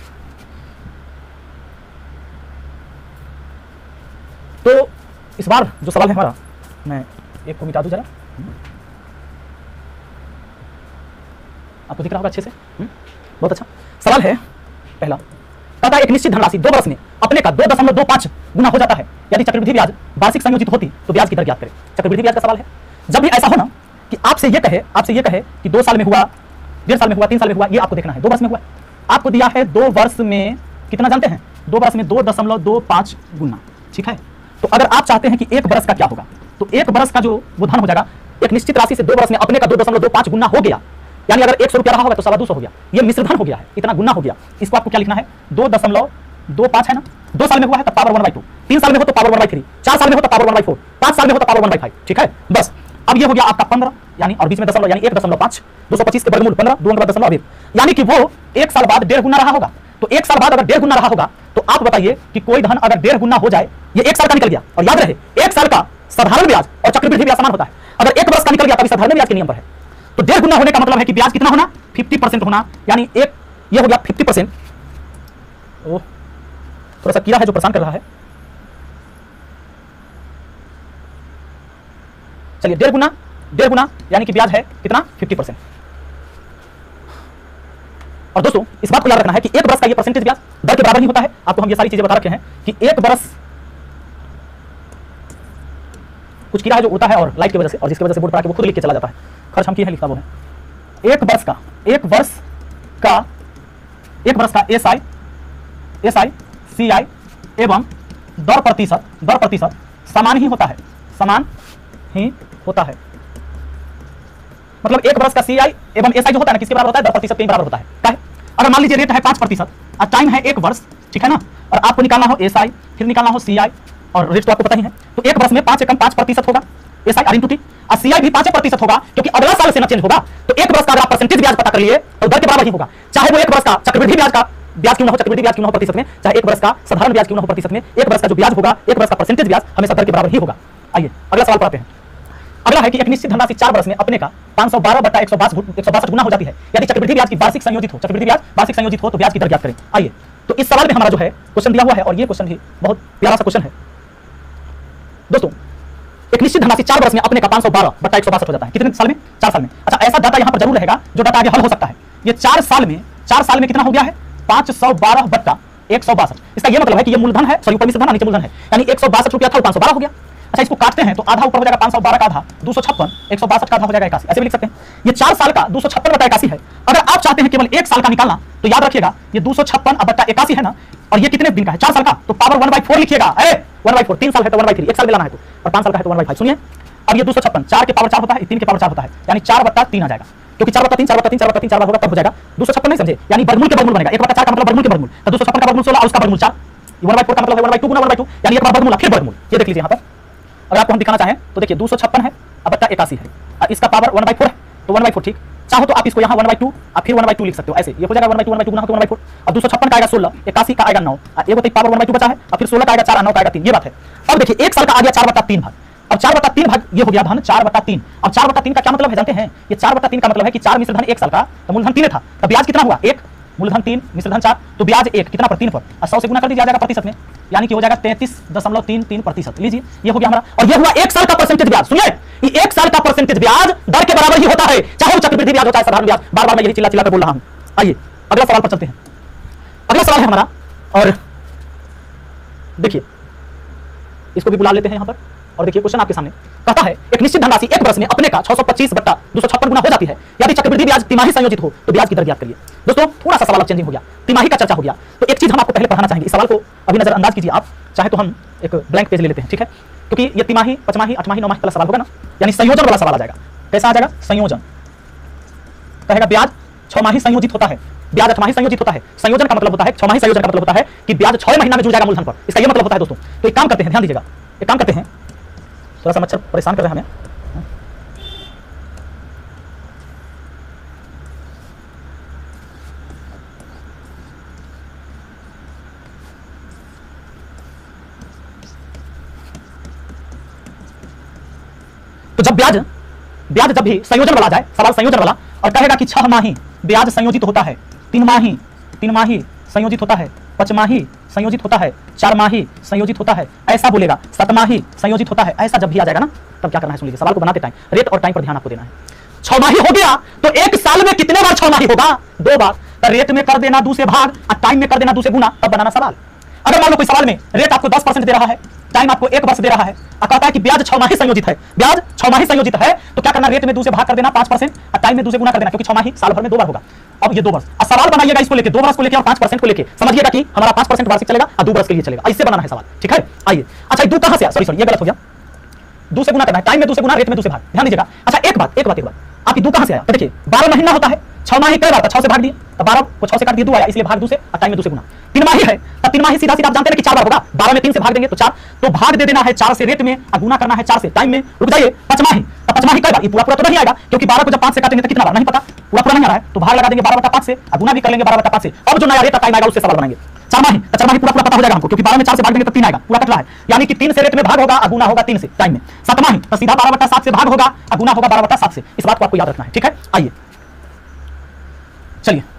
तो इस बार जो सवाल है हमारा, मैं एक को मिटा दूं जरा, आपको दिख रहा होगा अच्छे से, बहुत अच्छा सवाल है। पहला कहता है एक निश्चित धनराशि 2 वर्ष में अपने का 2.25 गुना हो जाता है, यदि चक्रवृद्धि ब्याज वार्षिक संयोजित होती तो ब्याज की दर ज्ञात करें। चक्रवृद्धि ब्याज का सवाल है। जब भी ऐसा हो ना कि आपसे ये कहे कि 2 साल में हुआ, 1.5 साल में हुआ, 3 साल में हुआ, ये आपको देखना है। 2 वर्ष में हुआ, आपको दिया है 2 वर्ष में कितना जानते हैं? 2 वर्ष में 2.25 गुना, ठीक है। तो अगर आप चाहते हैं कि 1 वर्ष का क्या होगा, तो 1 वर्ष का जो वो धन हो जाएगा एक निश्चित राशि से 2 वर्ष में अपने का 2.25 गुना हो गया, यानी अगर 100 रुपया रहा होगा तो 250 हो गया, ये मिश्र धन हो गया है, इतना गुना हो गया। इसको आपको क्या लिखना है? 2.25 है ना। 2 साल में हुआ है तो पावर 1/2, 3 साल में हो तो पावर 1/3, 4 साल में हो तो पावर 1/4, 5 साल में हो तो पावर 1/5, ठीक है। बस अब ये हो गया आपका 15, यानी और बीच में दशमलव, यानी 1.5, 225 के वर्गमूल 15, 2 अंक बाद दशमलव 1, यानी कि वो 1 साल बाद 1.5 गुना रहा होगा। तो 1 साल बाद अगर 1.5 गुना रहा होगा तो आप बताइए कि कोई धन अगर 1.5 गुना हो जाए, ये 1 साल का निकल गया। और याद रहे 1 साल का साधारण ब्याज और चक्रवृद्धि ब्याज समान होता है। अगर 1 वर्ष का निकल गया तब साधारण ब्याज के नियम पर है। तो 1.5 गुना होने का मतलब है कि ब्याज कितना होना, 50% होना, यानी एक ये हो गया 50%। ओ थोड़ा सा कीड़ा है जो परेशान कर रहा है। चलिए 1.5 गुना यानी कि ब्याज है कितना, 50%। और दोस्तों इस बात को याद रखना है कि 1 वर्ष का ये परसेंटेज ब्याज दर के बराबर ही होता है। आपको हम ये सारी चीजें बता रखे हैं कि 1 वर्ष, कुछ कीड़ा है जो उड़ता है और लाइट की वजह से, और जिसकी वजह से बोर्ड पर आके वो खुद लिख के चला जाता है, खर्च हम किए हैं लिखता वो है। 1 वर्ष का एसआई सीआई एवं दर प्रतिशत समान ही होता है। मतलब 1 वर्ष का सीआई एवं एसआई जो होता है ना, किसके बराबर होता है, 10% के बराबर होता है। क्या है? अगर मान लीजिए रेट है 5% और टाइम है 1 वर्ष, ठीक है ना, और आपको निकालना हो एसआई, फिर निकालना हो सीआई, और रेट तो आपको पता ही है। तो 1 वर्ष में 5 एकम 5% होगा एसआई आर इंटू टी, और सीआई भी 5% होगा, क्योंकि अगला साल से ना चेंज होगा। तो 1 वर्ष का अगर आप परसेंटेज ब्याज पता कर लिए तो दर के बराबर ही होगा, चाहे वो 1 वर्ष का चक्रवृद्धि ब्याज क्यों ना हो, चक्रवृद्धि ब्याज क्यों ना हो प्रतिशत में, चाहे 1 वर्ष का साधारण ब्याज क्यों ना हो प्रतिशत में, 1 वर्ष का जो ब्याज होगा, 1 वर्ष का परसेंटेज ब्याज हमेशा दर के बराबर ही होगा। आइए अगला सवाल पढ़ते हैं। अगला है कि एक निश्चित धनराशि 4 वर्ष में अपने का 512/162 गुना हो जाती है यदि चक्रवृद्धि ब्याज की वार्षिक संयोजित हो तो ब्याज की दर ज्ञात करें। आइए तो इस सवाल में हमारा जो है क्वेश्चन दिया हुआ है, और ये क्वेश्चन भी बहुत प्यारा सा क्वेश्चन है दोस्तों। एक निश्चित धनराशि 4 वर्ष में अपने का 512/162 हो जाता है, कितने साल में, 4 साल में। अच्छा ऐसा डाटा यहां पर जरूर रहेगा जो डाटा आगे हल हो सकता है। ये 4 साल में कितना हो गया है, 512/162। इसका ये मतलब है कि ये मूलधन है, सॉरी ऊपर मिश्रधन नीचे मूलधन है, यानी 162 रुपया था, 512 हो गया। अच्छा इसको काटते हैं तो आधा ऊपर हो जाएगा 512 का आधा 256, 162 का आधा हो जाएगा 81, ऐसे भी लिख सकते हैं। ये 4 साल का 256/81 है। अगर आप चाहते हैं केवल 1 साल का निकालना तो याद रखिएगा ये 256/81 है ना, और ये कितने दिन का है, 4 साल का, तो पावर 1/4 लिखिएगा। 1/4, 3 साल है तो 1/3, 1 साल में लाना है तो, और 5 साल का है तो 1/5। सुनिए अब ये 256, 4 के पावर 4 होता है, 3 के पावर 4 होता है, यानी 4/3 आ जाएगा, क्योंकि 4/3 4 बार होगा तब हो जाएगा 256, नहीं समझे, यानी वर्गमूल के वर्गमूल बनेगा। 1/4 का मतलब वर्गमूल के वर्गमूल, तो 256 का वर्गमूल 16 और उसका वर्गमूल 4, 1/4 का मतलब है 1/2 गुना 1/2, यानी एक बार वर्गमूल फिर वर्गमूल। ये देख लीजिए यहाँ पर, अगर आपको हम दिखाना चाहें तो देखिए 256 है अब 81 है, और इसका पावर 1/4 है तो 1/4, ठीक। चाहो तो आप इसको यहाँ 1/2 और फिर 1/2 लिख सकते हो, ऐसे ये हो जाएगा 1/2 गुना तो 1/4, और 256 का आएगा 16, 81 का आएगा 9, एक तो पावर 1/2 बचा है, और फिर 16 का आएगा 4 और 9 का आएगा 3, ये बात है। अब देखिए 1 साल का आ गया 4/3 भाग, अब 4/3 भाग ये हो गया धन 4/3। अब 4/3 का क्या मतलब है जानते हैं, ये 4/3 का मतलब है कि 4 मिश्रधन 1 साल का, तो मूलधन 3 था, तो ब्याज कितना हुआ 1, मूलधन 3 मिश्रधन 4, तो ब्याज 1 कितना पर 3 पर, और 100 से गुना कर दीजिए आ जाएगा प्रतिशत में, यानी कि हो जाएगा 33.33%। लीजिए ये हो गया हमारा, और ये हुआ 1 साल का परसेंटेज ब्याज। सुनिए ये 1 साल का परसेंटेज ब्याज दर के बराबर ही होता है, चाहे वो चक्रवृद्धि ब्याज हो चाहे साधारण ब्याज। बार बार मैं यही चिल्ला चिल्ला कर बोल रहा हूं। आइए अगला सवाल पर चलते हैं। अगला सवाल है हमारा, और देखिए इसको भी बुला लेते हैं यहां पर, और देखिए क्वेश्चन आपके सामने कहता है एक निश्चित धनराशि 1 वर्ष में अपने का 625/256 गुना हो जाती है यदि चक्रवृद्धि ब्याज तिमाही संयोजित हो तो ब्याज की दर ज्ञात करिए। दोस्तों थोड़ा सा सवाल अब चेंजिंग हो गया, तिमाही का चर्चा हो गया, तो एक चीज हम आपको पहले पढ़ाना चाहेंगे, इस सवाल को अभी नजरअंदाज कीजिए आप, चाहे तो हम एक ब्लैंक पेज ले लेते हैं, ठीक है, क्योंकि ये तिमाही, पचमाही, अठमाही, नौमाही वाला सवाल होगा ना, यानी संयोजन वाला सवाल आ जाएगा। कैसा आ जाएगा, संयोजन कहेगा ब्याज 6 माही संयोजित होता है, ब्याज 8 माही संयोजित होता है। संयोजन का मतलब होता है 6 माही संयोजन का मतलब होता है कि ब्याज 6 महीना में जुड़ जाएगा मूलधन पर, इसका ये मतलब होता है दोस्तों। तो एक काम करते हैं, ध्यान दीजिएगा, एक काम करते हैं, थोड़ा सा मच्छर परेशान कर रहे हैं हमें, तो जब ब्याज जब भी संयोजन वाला जाए, सवाल संयोजन वाला, और कहेगा कि 6 माही ब्याज संयोजित होता है, 3 माही संयोजित होता है, 5 माही संयोजित होता है, 4 माही संयोजित होता है, ऐसा बोलेगा, 7 माही संयोजित होता है, ऐसा जब भी आ जाएगा ना, तब क्या करना है सुन लीजिए, सवाल को बनाते टाइम रेट और टाइम पर ध्यान आपको देना है। 6 माही हो गया तो 1 साल में कितने बार 6 माही होगा, 2 बार, तो रेट में कर देना 2 से भाग और टाइम में कर देना 2 से गुना, तब बनाना सवाल। अगर मान लो कोई सवाल में रेट आपको 10% दे रहा है, टाइम आपको 1 वर्ष दे रहा है, और कहता है कि ब्याज 6 माही संयोजित है, ब्याज 6 माही संयोजित है, तो क्या करना, रेट में 2 से भाग कर देना 5% और टाइम में 2 से गुना कर देना, क्योंकि 6 माही साल भर में 2 बार होगा। अब ये 2 वर्ष, और सवाल बनाइएगा इसको लेके, 2 वर्ष को लेके और 5% को लेके, समझिएगा कि हमारा 5% वार्षिक चलेगा और 2 वर्ष के लिए चलेगा, इससे बनाना है सवाल, ठीक है। आइए अच्छा 2 कहां से, सॉरी ये गलत हो गया, 2 से गुना करना है, टाइम में 2 से गुना, रेट में 2 से भाग, ध्यान दीजिएगा। अच्छा एक बात आपकी 2 कहां से आया, तो देखिए 12 महीना होता है, 6 माही कई बार था, 6 से भाग दिए तो 12 को 6 से काट दिए 2 आया, इसलिए भाग 2 से और टाइम में 2 से गुना। 3 माही है तो 3 माही सीधा आप जानते हैं कि 4 बार होगा, 12 में 3 से भाग देंगे तो 4, तो भाग दे देना है 4 से रेट में और गुना करना है 4 से टाइम में। रुक जाइए, 5 माही, तो 5 माही कई बार, ये पूरा तो नहीं आएगा, क्योंकि 12 को जब 5 से काटेंगे तो कितना बार नहीं पता, पूरा नहीं आ रहा है, तो भाग लगा देंगे 12/5 से और गुना भी कर लेंगे 12/5 से। अब जो नया रेट टाइम आएगा उससे सवाल बनाएंगे। चारमाही, तो चारमाही पूरा पूरा पता हो जाएगा हमको, क्योंकि 12 में 4 से भाग देंगे तो 3 आएगा, पूरा कट रहा है, यानी कि 3 से रेट में भाग होगा, गुना होगा 3 से टाइम में। सतमाही तो सीधा 12/7 से भाग होगा, गुना होगा 12/7 से। इस बात को आपको याद रखना है, ठीक है। आइए चलिए,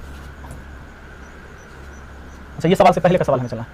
अच्छा ये सवाल से पहले का सवाल हमें चला,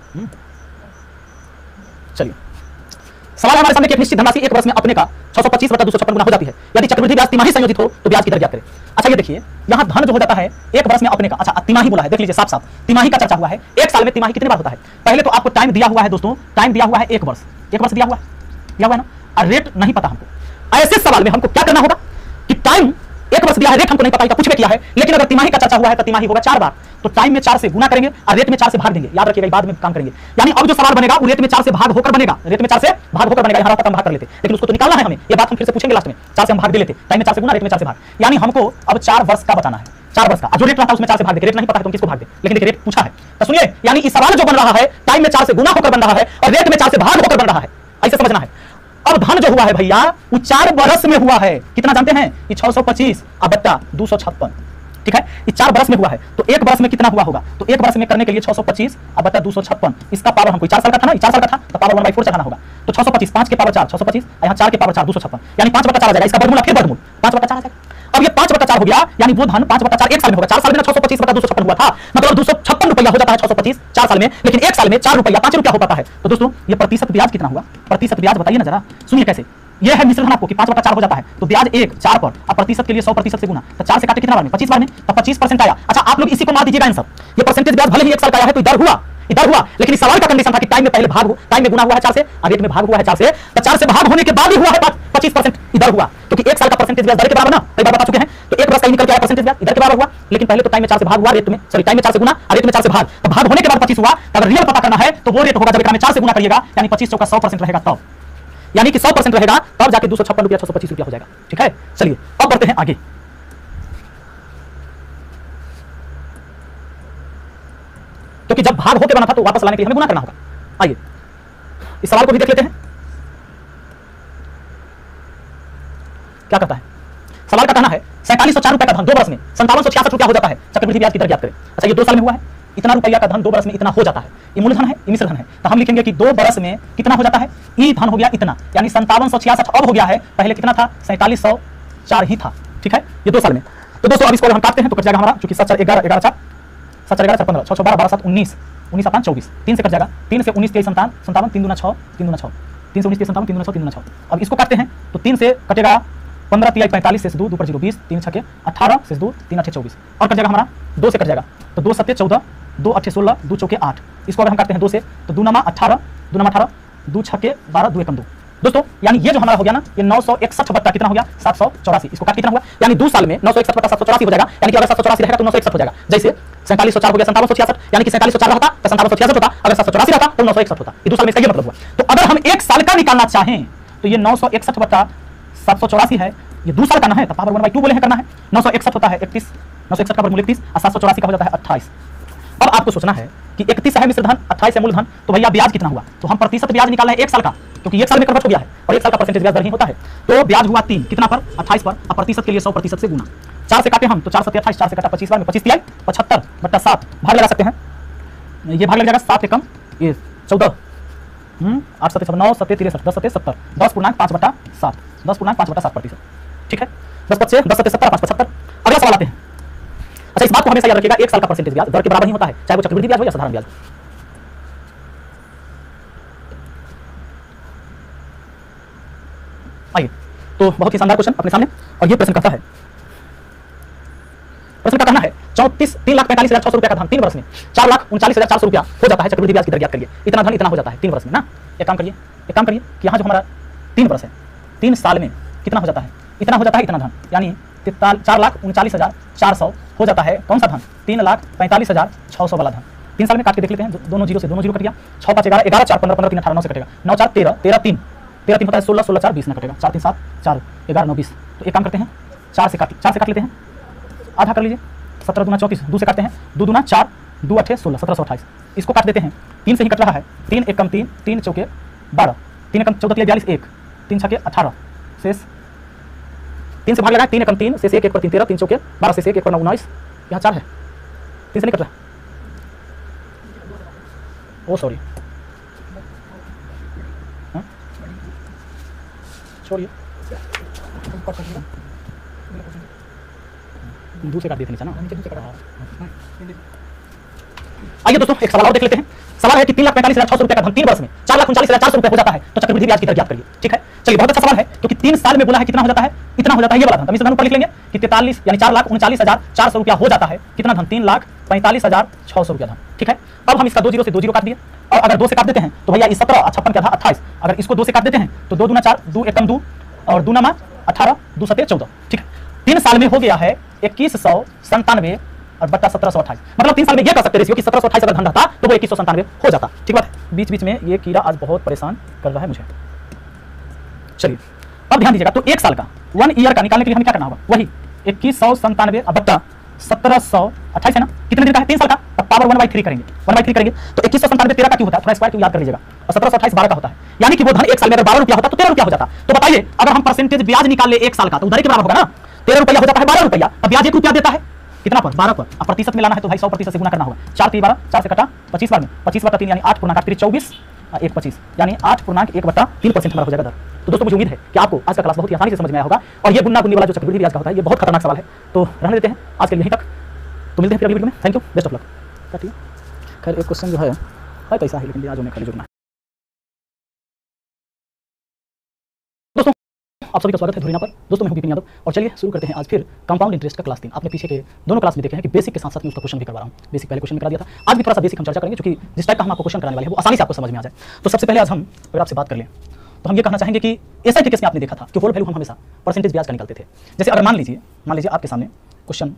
चलिए सवाल हमारे सामने कि एक निश्चित धनराशि एक वर्ष में अपने का 625/256 गुना हो जाती है, यदि चक्रवृद्धि ब्याज तिमाही संयोजित हो तो ब्याज की दर ज्ञात करें। अच्छा ये देखिए, यहाँ धन जो हो जाता है एक वर्ष में अपने का, अच्छा तिमाही बोला है, देख लीजिए साफ साफ तिमाही का चर्चा हुआ है। एक साल में तिमाही कितनी बार होता है? पहले तो आपको टाइम दिया हुआ है दोस्तों, टाइम दिया हुआ है एक वर्ष दिया हुआ है ना, और रेट नहीं पता हमको। ऐसे सवाल में हमको क्या करना होगा कि टाइम एक वर्ष दिया है, रेट हमको नहीं पता, कुछ भी किया है, लेकिन अगर तिमाही का चर्चा हुआ है तो तिमाही होगा 4 बार, तो टाइम में 4 से गुना करेंगे और रेट में 4 से भाग देंगे। याद रखिएगा, बाद में काम करेंगे। यानी अब जो सवाल बनेगा वो रेट में 4 से भाग होकर बनेगा, रेट में 4 से भाग होकर बनेगा। यहाँ हम भाग कर लेते, लेकिन उसको तो निकालना है हमें, ये बात हम फिर से पूछेंगे लास्ट में। 4 से हम भाग दे लेते, टाइम में 4 से गुना, रेट में 4 से भाग, यानी हमको अब 4 वर्ष का बताना है, 4 वर्ष का। जो रेट रहता है उसमें 4 से भाग दे, रेट नहीं पता है तो किसको भाग दे, लेकिन देखिए रेट पूछा है तो सुनिए, यानी इस सवाल जो बन रहा है टाइम में 4 से गुना होकर बन रहा है और रेट में 4 से भाग होकर बन रहा है, ऐसे समझना है। अब धन जो हुआ है भैया वो 4 बरस में हुआ है, कितना जानते हैं? ये 625 बट्टा 256, ठीक है, ये 4 बरस में हुआ है, तो एक बरस में कितना हुआ होगा? तो एक बरस में करने के लिए 625 बट्टा 256, इसका पावर हमको 4 साल का था ना, 4 साल का था तो पावर 1/4 चढ़ाना होगा, तो 625 5 के पावर 4 625, यहाँ 4 के पावर 4 256, यानी 5/4 आ जाएगा, इसका वर्गमूल फिर वर्गमूल 5/4 आ जाएगा। अब ये 5/4 हो गया, यानी वो धन 5/4 एक साल में होगा। 4 साल में 625/256 हुआ था, मतलब 256 रुपया हो जाता है 625 4 साल में, लेकिन एक साल में 4 रुपया 5 रुपया हो पाता है। तो दोस्तों ये प्रतिशत ब्याज कितना हुआ? प्रतिशत ब्याज बताइए ना जरा, सुनिए कैसे। ये है मिश्र धन आपको कि 5/4 हो जाता है, तो ब्याज 1 4 पर, अब प्रतिशत के लिए 100% से गुना, तो 4 से काटे कितना बार में? 25 बार में, तो 25% आया। अच्छा आप लोग इसी को मार दीजिएगा आंसर, ये परसेंटेज ब्याज भले ही एक साल का आया है तो इधर हुआ, लेकिन इस सवाल का कंडीशन था कि टाइम में पहले भाग, टाइम में गुना हुआ है 4 से और रेट में भाग हुआ है 4 से, तो 4 से भाग होने के बाद ही हुआ है 25% इधर हुआ, क्योंकि एक साल का परसेंटेज ब्याज दर के बराबर ना, कई बार बता चुके हैं। तो एक वर्ष का निकल के आया परसेंटेज ब्याज इधर के बराबर हुआ, लेकिन पहले तो टाइम में 4 से भाग हुआ, रेट में सॉरी टाइम में 4 से गुना और रेट में 4 से भाग, तो भाग होने के बाद 25 हुआ। अगर रियल पता करना है तो वो रेट होगा जब एकरा में 4 से गुना करिएगा, यानी 25 चौका 100% रहेगा तब, यानी कि 100% रहेगा तब जाके 256 रुपया 625 रुपया हो जाएगा, ठीक है। चलिए अब बढ़ते हैं आगे। क्योंकि जब भाग होके बना था तो वापस लाने के लिए हमें गुना करना होगा। आइए इस सवाल को भी देख लेते हैं, क्या करता है। सवाल का कहना है 4704 रुपया का धन 2 वर्ष में 5766 रुपया हो जाता है, चक्रवृद्धि ब्याज की दर ज्ञात करें। अच्छा ये 2 साल में हुआ है, इतना रुपया का धन 2 वर्ष में इतना हो जाता है, ये मूलधन है, ये मिश्र धन है, तो हम लिखेंगे कि 2 वर्ष में कितना हो जाता है, ई धन हो गया इतना, यानी 5766 अब हो गया है, पहले कितना था 4704 ही था, ठीक है, ये 2 साल में। तो दोस्तों अब इसको हम काटते हैं तो कट जाएगा हमारा, चूंकि 7 4 11 11 4 7 4 11 4 15 6 6 12 12 7 19 19 7 24, 3 से कट जाएगा, 3 से 19 23 57 57 3 दूना 6 3 दूना 6 3 से 19 23 57 3 दूना 6 3 दूना 6। अब इसको काटते हैं तो 3 से कटेगा 15 3 45 से 2 2 पर 0 20 3 6 18 से 2 3 8 24 और कट जाएगा हमारा 2 से कट जाएगा, तो 2 7 14 2 8 16 2 चौके 8। इसको अगर हम काटते हैं 2 से तो 2 नमा 18 2 नमा 18 2 6 12 2 एकम 2। दोस्तों यानी ये जो हमारा हो गया ना, ये 961 बट्टा कितना हो गया 784, इसको काट कितना हुआ, यानी 2 साल में 961 बट्टा 784 हो जाएगा, यानी कि अगर 784 रहेगा तो 961 हो जाएगा। जैसे 4704 हो गया 5766, यानी कि 4704 रहता तो 5766 होता, अगर 784 रहता तो 961 होता। ये 2 साल में इसका ये मतलब हुआ। तो अगर हम 1 साल का निकालना चाहें तो ये 961 बट्टा 784 है, ये 2 साल का ना है तो पावर 1/2 बोले हैं करना है। 961 होता है 31, 961 का वर्गमूल 31 और 784 का हो जाता है 28। अब आपको सोचना है कि 31 है मिश्र धन 28 है मूलधन, तो भैया ब्याज कितना हुआ, तो हम प्रतिशत ब्याज निकालना है 1 साल का, क्योंकि 1 साल में कन्वर्ट हो गया है और 1 साल का परसेंटेज ब्याज दर ही होता है। तो ब्याज हुआ 3 कितना पर 28 पर, और प्रतिशत के लिए 100% से गुना, 4 से काटे हम तो 4 7 28, 4 से काटा 25 बार में 25 तिहाई 75 बट्टा 7 भाग लगा सकते हैं, ये भाग लग जाएगा 7 एकम ये 14 8 7 9 7 63 10 7 70 10.5 बट्टा 7 10.5 बट्टा 7%, ठीक है। 10 5 10 7 70 5 75। अगला सवाल आते हैं। अच्छा इस बात को हमेशा याद रखिएगा, 1 साल का परसेंटेज ब्याज दर के बराबर ही होता है, चाहे वो चक्रवृद्धि ब्याज हो या साधारण ब्याज। आइए तो बहुत ही शानदार क्वेश्चन अपने सामने, और ये प्रश्न कहता है, प्रश्न का कहना है 3,45,600 रुपया का धन 3 वर्ष में 4,39,400 रुपया हो जाता है, चक्रवृद्धि ब्याज की दर ज्ञात करिए। इतना धन इतना हो जाता है 3 वर्ष में ना। एक काम करिए कि यहाँ जो हमारा 3 वर्ष है, 3 साल में कितना हो जाता है, इतना हो जाता है इतना धन, यानी 4,39,400 हो जाता है कौन सा धन, 3,45,600 वाला धन। 3 साल में काट के देख लेते हैं, दोनों जीरो से दोनों जीरो कट गया, 6 5 11 11 4 15 15 3 18 9 से कटेगा, 9 4 13 13 3 13 3 होता है 16 16 4 20 ना कटेगा, 4 3 7 4 11 9 20। तो एक काम करते हैं 4 से काट लेते हैं, आधा कर लीजिए, 17 दूना 34, 2 से काटते हैं 2 दूना 4 2 8 16 1728। इसको काट देते हैं, 3 से ही कट रहा है, 3 एकम 3 3 चौके 12 3 एकम 14 42 1 3 6 18 शेष 3 से भाग लगा 3 एकम 3 शेष 1 1 पर 3 13 3 चौके 12 शेष 1 1 पर 9 19, यहाँ 4 है, 3 से नहीं कट रहा, ओ सॉरी, छोड़िए, दूसरे काट दिए थे नीचे ना। आइए दोस्तों एक सवाल और देख लेते हैं। सवाल है कि 3,45,600 रुपए का धन 3 वर्ष में 4,39,400 रुपए हो जाता है तो चक्रवृद्धि ब्याज की दर ज्ञात करिए। ठीक है, चलिए बहुत अच्छा सवाल है क्योंकि 3 साल में बोला है कितना हो जाता है, इतना हो जाता है ये वाला धन। हम इस धन ऊपर लिख लेंगे कि 43 यानी 4,39,400 रुपया हो जाता है कितना धन, 3,45,600 रुपया धन। ठीक है, अब हम इसका 2 जीरो से 2 जीरो काट दिए और अगर 2 से काट देते हैं तो भैया इस 17 56 क्या था 28, अगर इसको 2 से काट देते हैं तो 2 दूना 4, 2 एकम 2 और 2 नमा 18, 2 सते 14। ठीक है, 3 साल में हो गया है 2197 और बट्टा 1728, मतलब 3 साल में ये कह सकते रेशियो कि 1728 अगर धन रहता तो वो 2197 हो जाता। ठीक बात है, बीच बीच में ये कीड़ा आज बहुत परेशान कर रहा है मुझे। चलिए अब ध्यान दीजिएगा, तो 1 साल का 1 ईयर का निकालने के लिए हमें क्या करना होगा, वही 2197 बट्टा 1728 है ना, कितने दिन का है, 3 साल का, पावर 1/3 करेंगे, 1/3 करेंगे तो 2197 13 का क्यों होता है, थोड़ा स्क्वायर क्यों याद कर लीजिएगा, और 1728 12 का होता है, यानी कि वो धन 1 साल में अगर 12 रुपया होता तो 13 रुपया हो जाता। तो बताइए अगर हम परसेंटेज ब्याज निकाल ले 1 साल का तो उधारी के बराबर होगा ना, 13 रुपया हो जाता है 12 रुपया, अब ब्याज 1 रुपया देता है कितना पर 12 पर, अब प्रतिशत में लाना है तो भाई 100% से गुना करना होगा, 4 3 12, 4 से कटा 25 बार में 25/3 यानी 8.24 1 25 यानी 8.1/3% हमारा हो जाएगा दर। तो दोस्तों मुझे उम्मीद है कि आपको आज का क्लास बहुत ही आसानी से समझ में आया होगा और ये गुना गुनी वाला जो चक्रवृद्धि ब्याज का होता है ये बहुत खतरनाक सवाल है। तो रहने देते हैं आज के लिए यहीं तक, तो मिलते हैं फिर अगली वीडियो में। Thank you, best of luck. ठीक है, खैर एक क्वेश्चन जो है पैसा है लेकिन आज हमें खाली जुड़ना है। दोस्तों आप सभी का स्वागत है धुरीना पर। दोस्तों मैं हूं विपिन यादव और चलिए शुरू करते हैं आज फिर कंपाउंड इंटरेस्ट का क्लास 3। आपने पीछे के दोनों क्लास में देखे हैं कि बेसिक के साथ साथ मैं उसका क्वेश्चन भी करवा रहा हूं। बेसिक पहले क्वेश्चन में करा दिया था, आज भी थोड़ा सा बेसिक हम चर्चा करेंगे क्योंकि जिस टाइप का हम आपको क्वेश्चन कराने वाले हैं वो आसानी से आपको समझ में आ जाए। तो सबसे पहले आज हम अगर आपसे बात कर लें तो हम ये कहना चाहेंगे कि ऐसा केस में आपने देखा था कि होल वैल्यू हम हमेशा परसेंटेज ब्याज का निकालते थे। जैसे अगर मान लीजिए आपके सामने क्वेश्चन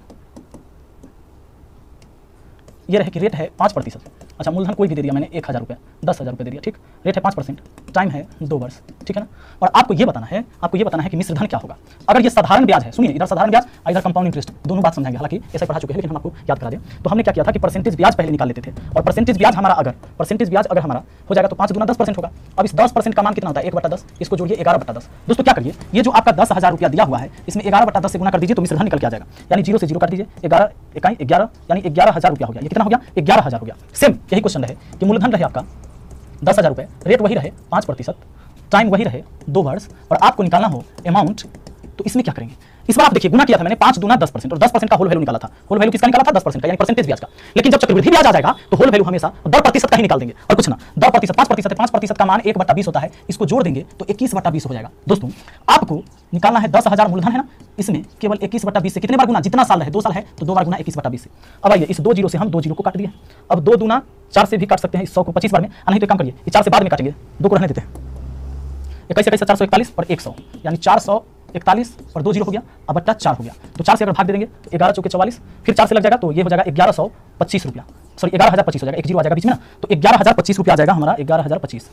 ये रहे कि रेट है 5%, अच्छा मूलधन कोई भी दे दिया मैंने 1,000 रुपये 10,000 रुपये दे दिया, ठीक, रेट है 5%, टाइम है 2 वर्ष, ठीक है ना, और आपको ये बताना है कि मिश्र धन क्या होगा। अगर ये साधारण ब्याज है, सुनिए इधर साधारण ब्याज इधर कंपाउंड इंटरेस्ट, दोनों बात समझाएंगे, हालांकि ऐसा पढ़ा चुके हैं लेकिन हम आपको याद करा दें। तो हमने क्या किया था कि परसेंटेज ब्याज पहले निकाल लेते थे और परसेंटेज ब्याज हमारा अगर हो जाएगा तो 5 दूना 10% होगा। अब इस 10% का मान कितना होता है 1/10, इसको जोड़िए 11/10। दोस्तों क्या करिए, ये जो आपका 10,000 रुपया दिया हुआ है इसमें 11/10 से गुना कर दीजिए तो मिश्र धन निकल के आ जाएगा, यानी 0 से 0 काट दीजिए, 11 इकाई 11 यानी 11,000 रुपया हो गया। ये कितना हो गया 11,000 हो गया। सेम यही क्वेश्चन रहे कि मूलधन रहे आपका 10,000 रुपये, रेट वही रहे 5%, टाइम वही रहे 2 वर्ष और आपको निकालना हो अमाउंट, तो इसमें क्या करेंगे। इस बार आप देखिए गुना किया था मैंने 5 दूना 10% और 10% का होल वैल्यू निकाला था। होल वैल्यू किसका निकाला था 10% का, यानी परसेंटेज ब्याज का। लेकिन जब चक्रवृद्धि ब्याज आ जाएगा तो होल वैल्यू हमेशा 10% का ही निकाल देंगे और कुछ ना 10%, 5% का मान 1/20 होता है, इसको जोड़ देंगे तो 21/20 हो जाएगा। दोस्तों आपको निकालना है 10,000 मूलधन है ना, इसमें केवल 21/20 से कितने बार गुना, जितना साल है 2 साल है तो 2 बार गुना 21/20 से। अब आइए इस 2 जीरो से हम 2 जीरो को काट दिए, अब 2 दूना 4 से भी काट सकते हैं, इस 100 को 25 बार में, नहीं तो काम करिए इस 4 से बाद में काटेंगे, 2 को रहने देते हैं, 21 441 और 100 यानी 441 और 2 जीरो हो गया, अब बट्टा 4 हो गया, तो 4 से अगर भाग दे देंगे तो 11 चौके 44, फिर 4 से लग जाएगा तो ये हो जाएगा 1125 रुपया, सॉरी 11,025 हो जाएगा, एक जीरो आ जाएगा बीच में ना, तो 11,025 रुपया आ जाएगा हमारा, 11,025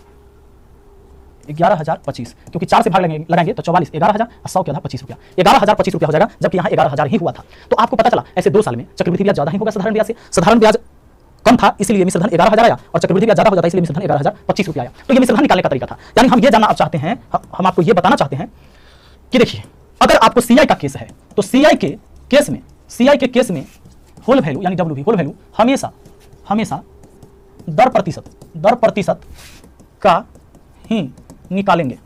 क्योंकि 4 से भाग लगाएंगे तो 44, 11,000 और 100 क्या था 25 रुपया, 11,025 रुपया हो जाएगा, जबकि यहाँ 11,000 ही हुआ था। तो आपको पता चला ऐसे 2 साल में चक्रवृद्धि ब्याज ज्यादा ही होगा साधारण ब्याज से, साधारण ब्याज कम था इसलिए मिश्र धन 11,000 आया और चक्रवृद्धि ब्याज ज्यादा हो जाता है इसलिए मिश्र धन 11,025 रुपया आया। तो ये मिश्र धन निकालने का तरीका था, यानी हम ये जानना आप चाहते हैं, हम आपको ये बताना चाहते हैं कि देखिए अगर आपको सीआई का केस है तो सीआई के केस में होल वैल्यू यानी डब्ल्यू होल वैल्यू हमेशा दर प्रतिशत का ही निकालेंगे।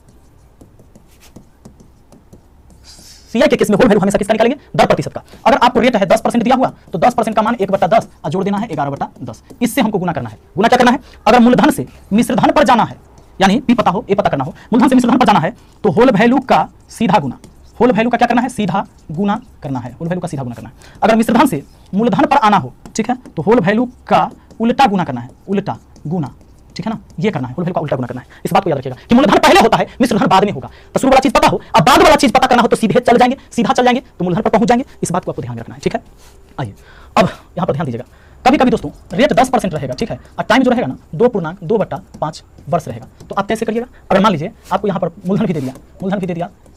सीआई के केस में होल वैल्यू हमेशा किसका निकालेंगे, दर प्रतिशत का। अगर आपको रेट है 10% दिया हुआ तो 10% का मान 1/10 और जोड़ देना है 11/10, इससे हमको गुना करना है। गुना क्या करना है, अगर मूलधन से मिश्र धन पर जाना है, यानी पी पता हो ए पता करना हो, मूलधन से मिश्र धन पर जाना है तो होल वैल्यू का सीधा गुना, होल वैल्यू का क्या करना है, सीधा गुना करना है, होल वैल्यू का सीधा गुना करना है। अगर मिश्र धन से मूलधन पर आना हो, ठीक है, तो होल वैल्यू का उल्टा गुना करना है, उल्टा गुना, ठीक है ना, ये करना है, होल वैल्यू का उल्टा गुना करना है। इस बात को याद रखिएगा कि मूलधन पहले होता है मिश्र धन बाद में होगा। तो शुरू वाला चीज पता हो, अब बाद वाला चीज पता करना हो तो सीधा चल जाएंगे तो मूलधन पर पहुंच जाएंगे। इस बात को आपको ध्यान रखना है, ठीक है। आइए अब यहाँ पर ध्यान दीजिएगा, कभी दोस्तों रेट 10% रहेगा, ठीक है, और टाइम जो रहेगा ना 2.2/5 वर्ष रहेगा। तो आप कैसे करिएगा, अगर मान लीजिए आपको यहाँ पर मूलधन भी दे दिया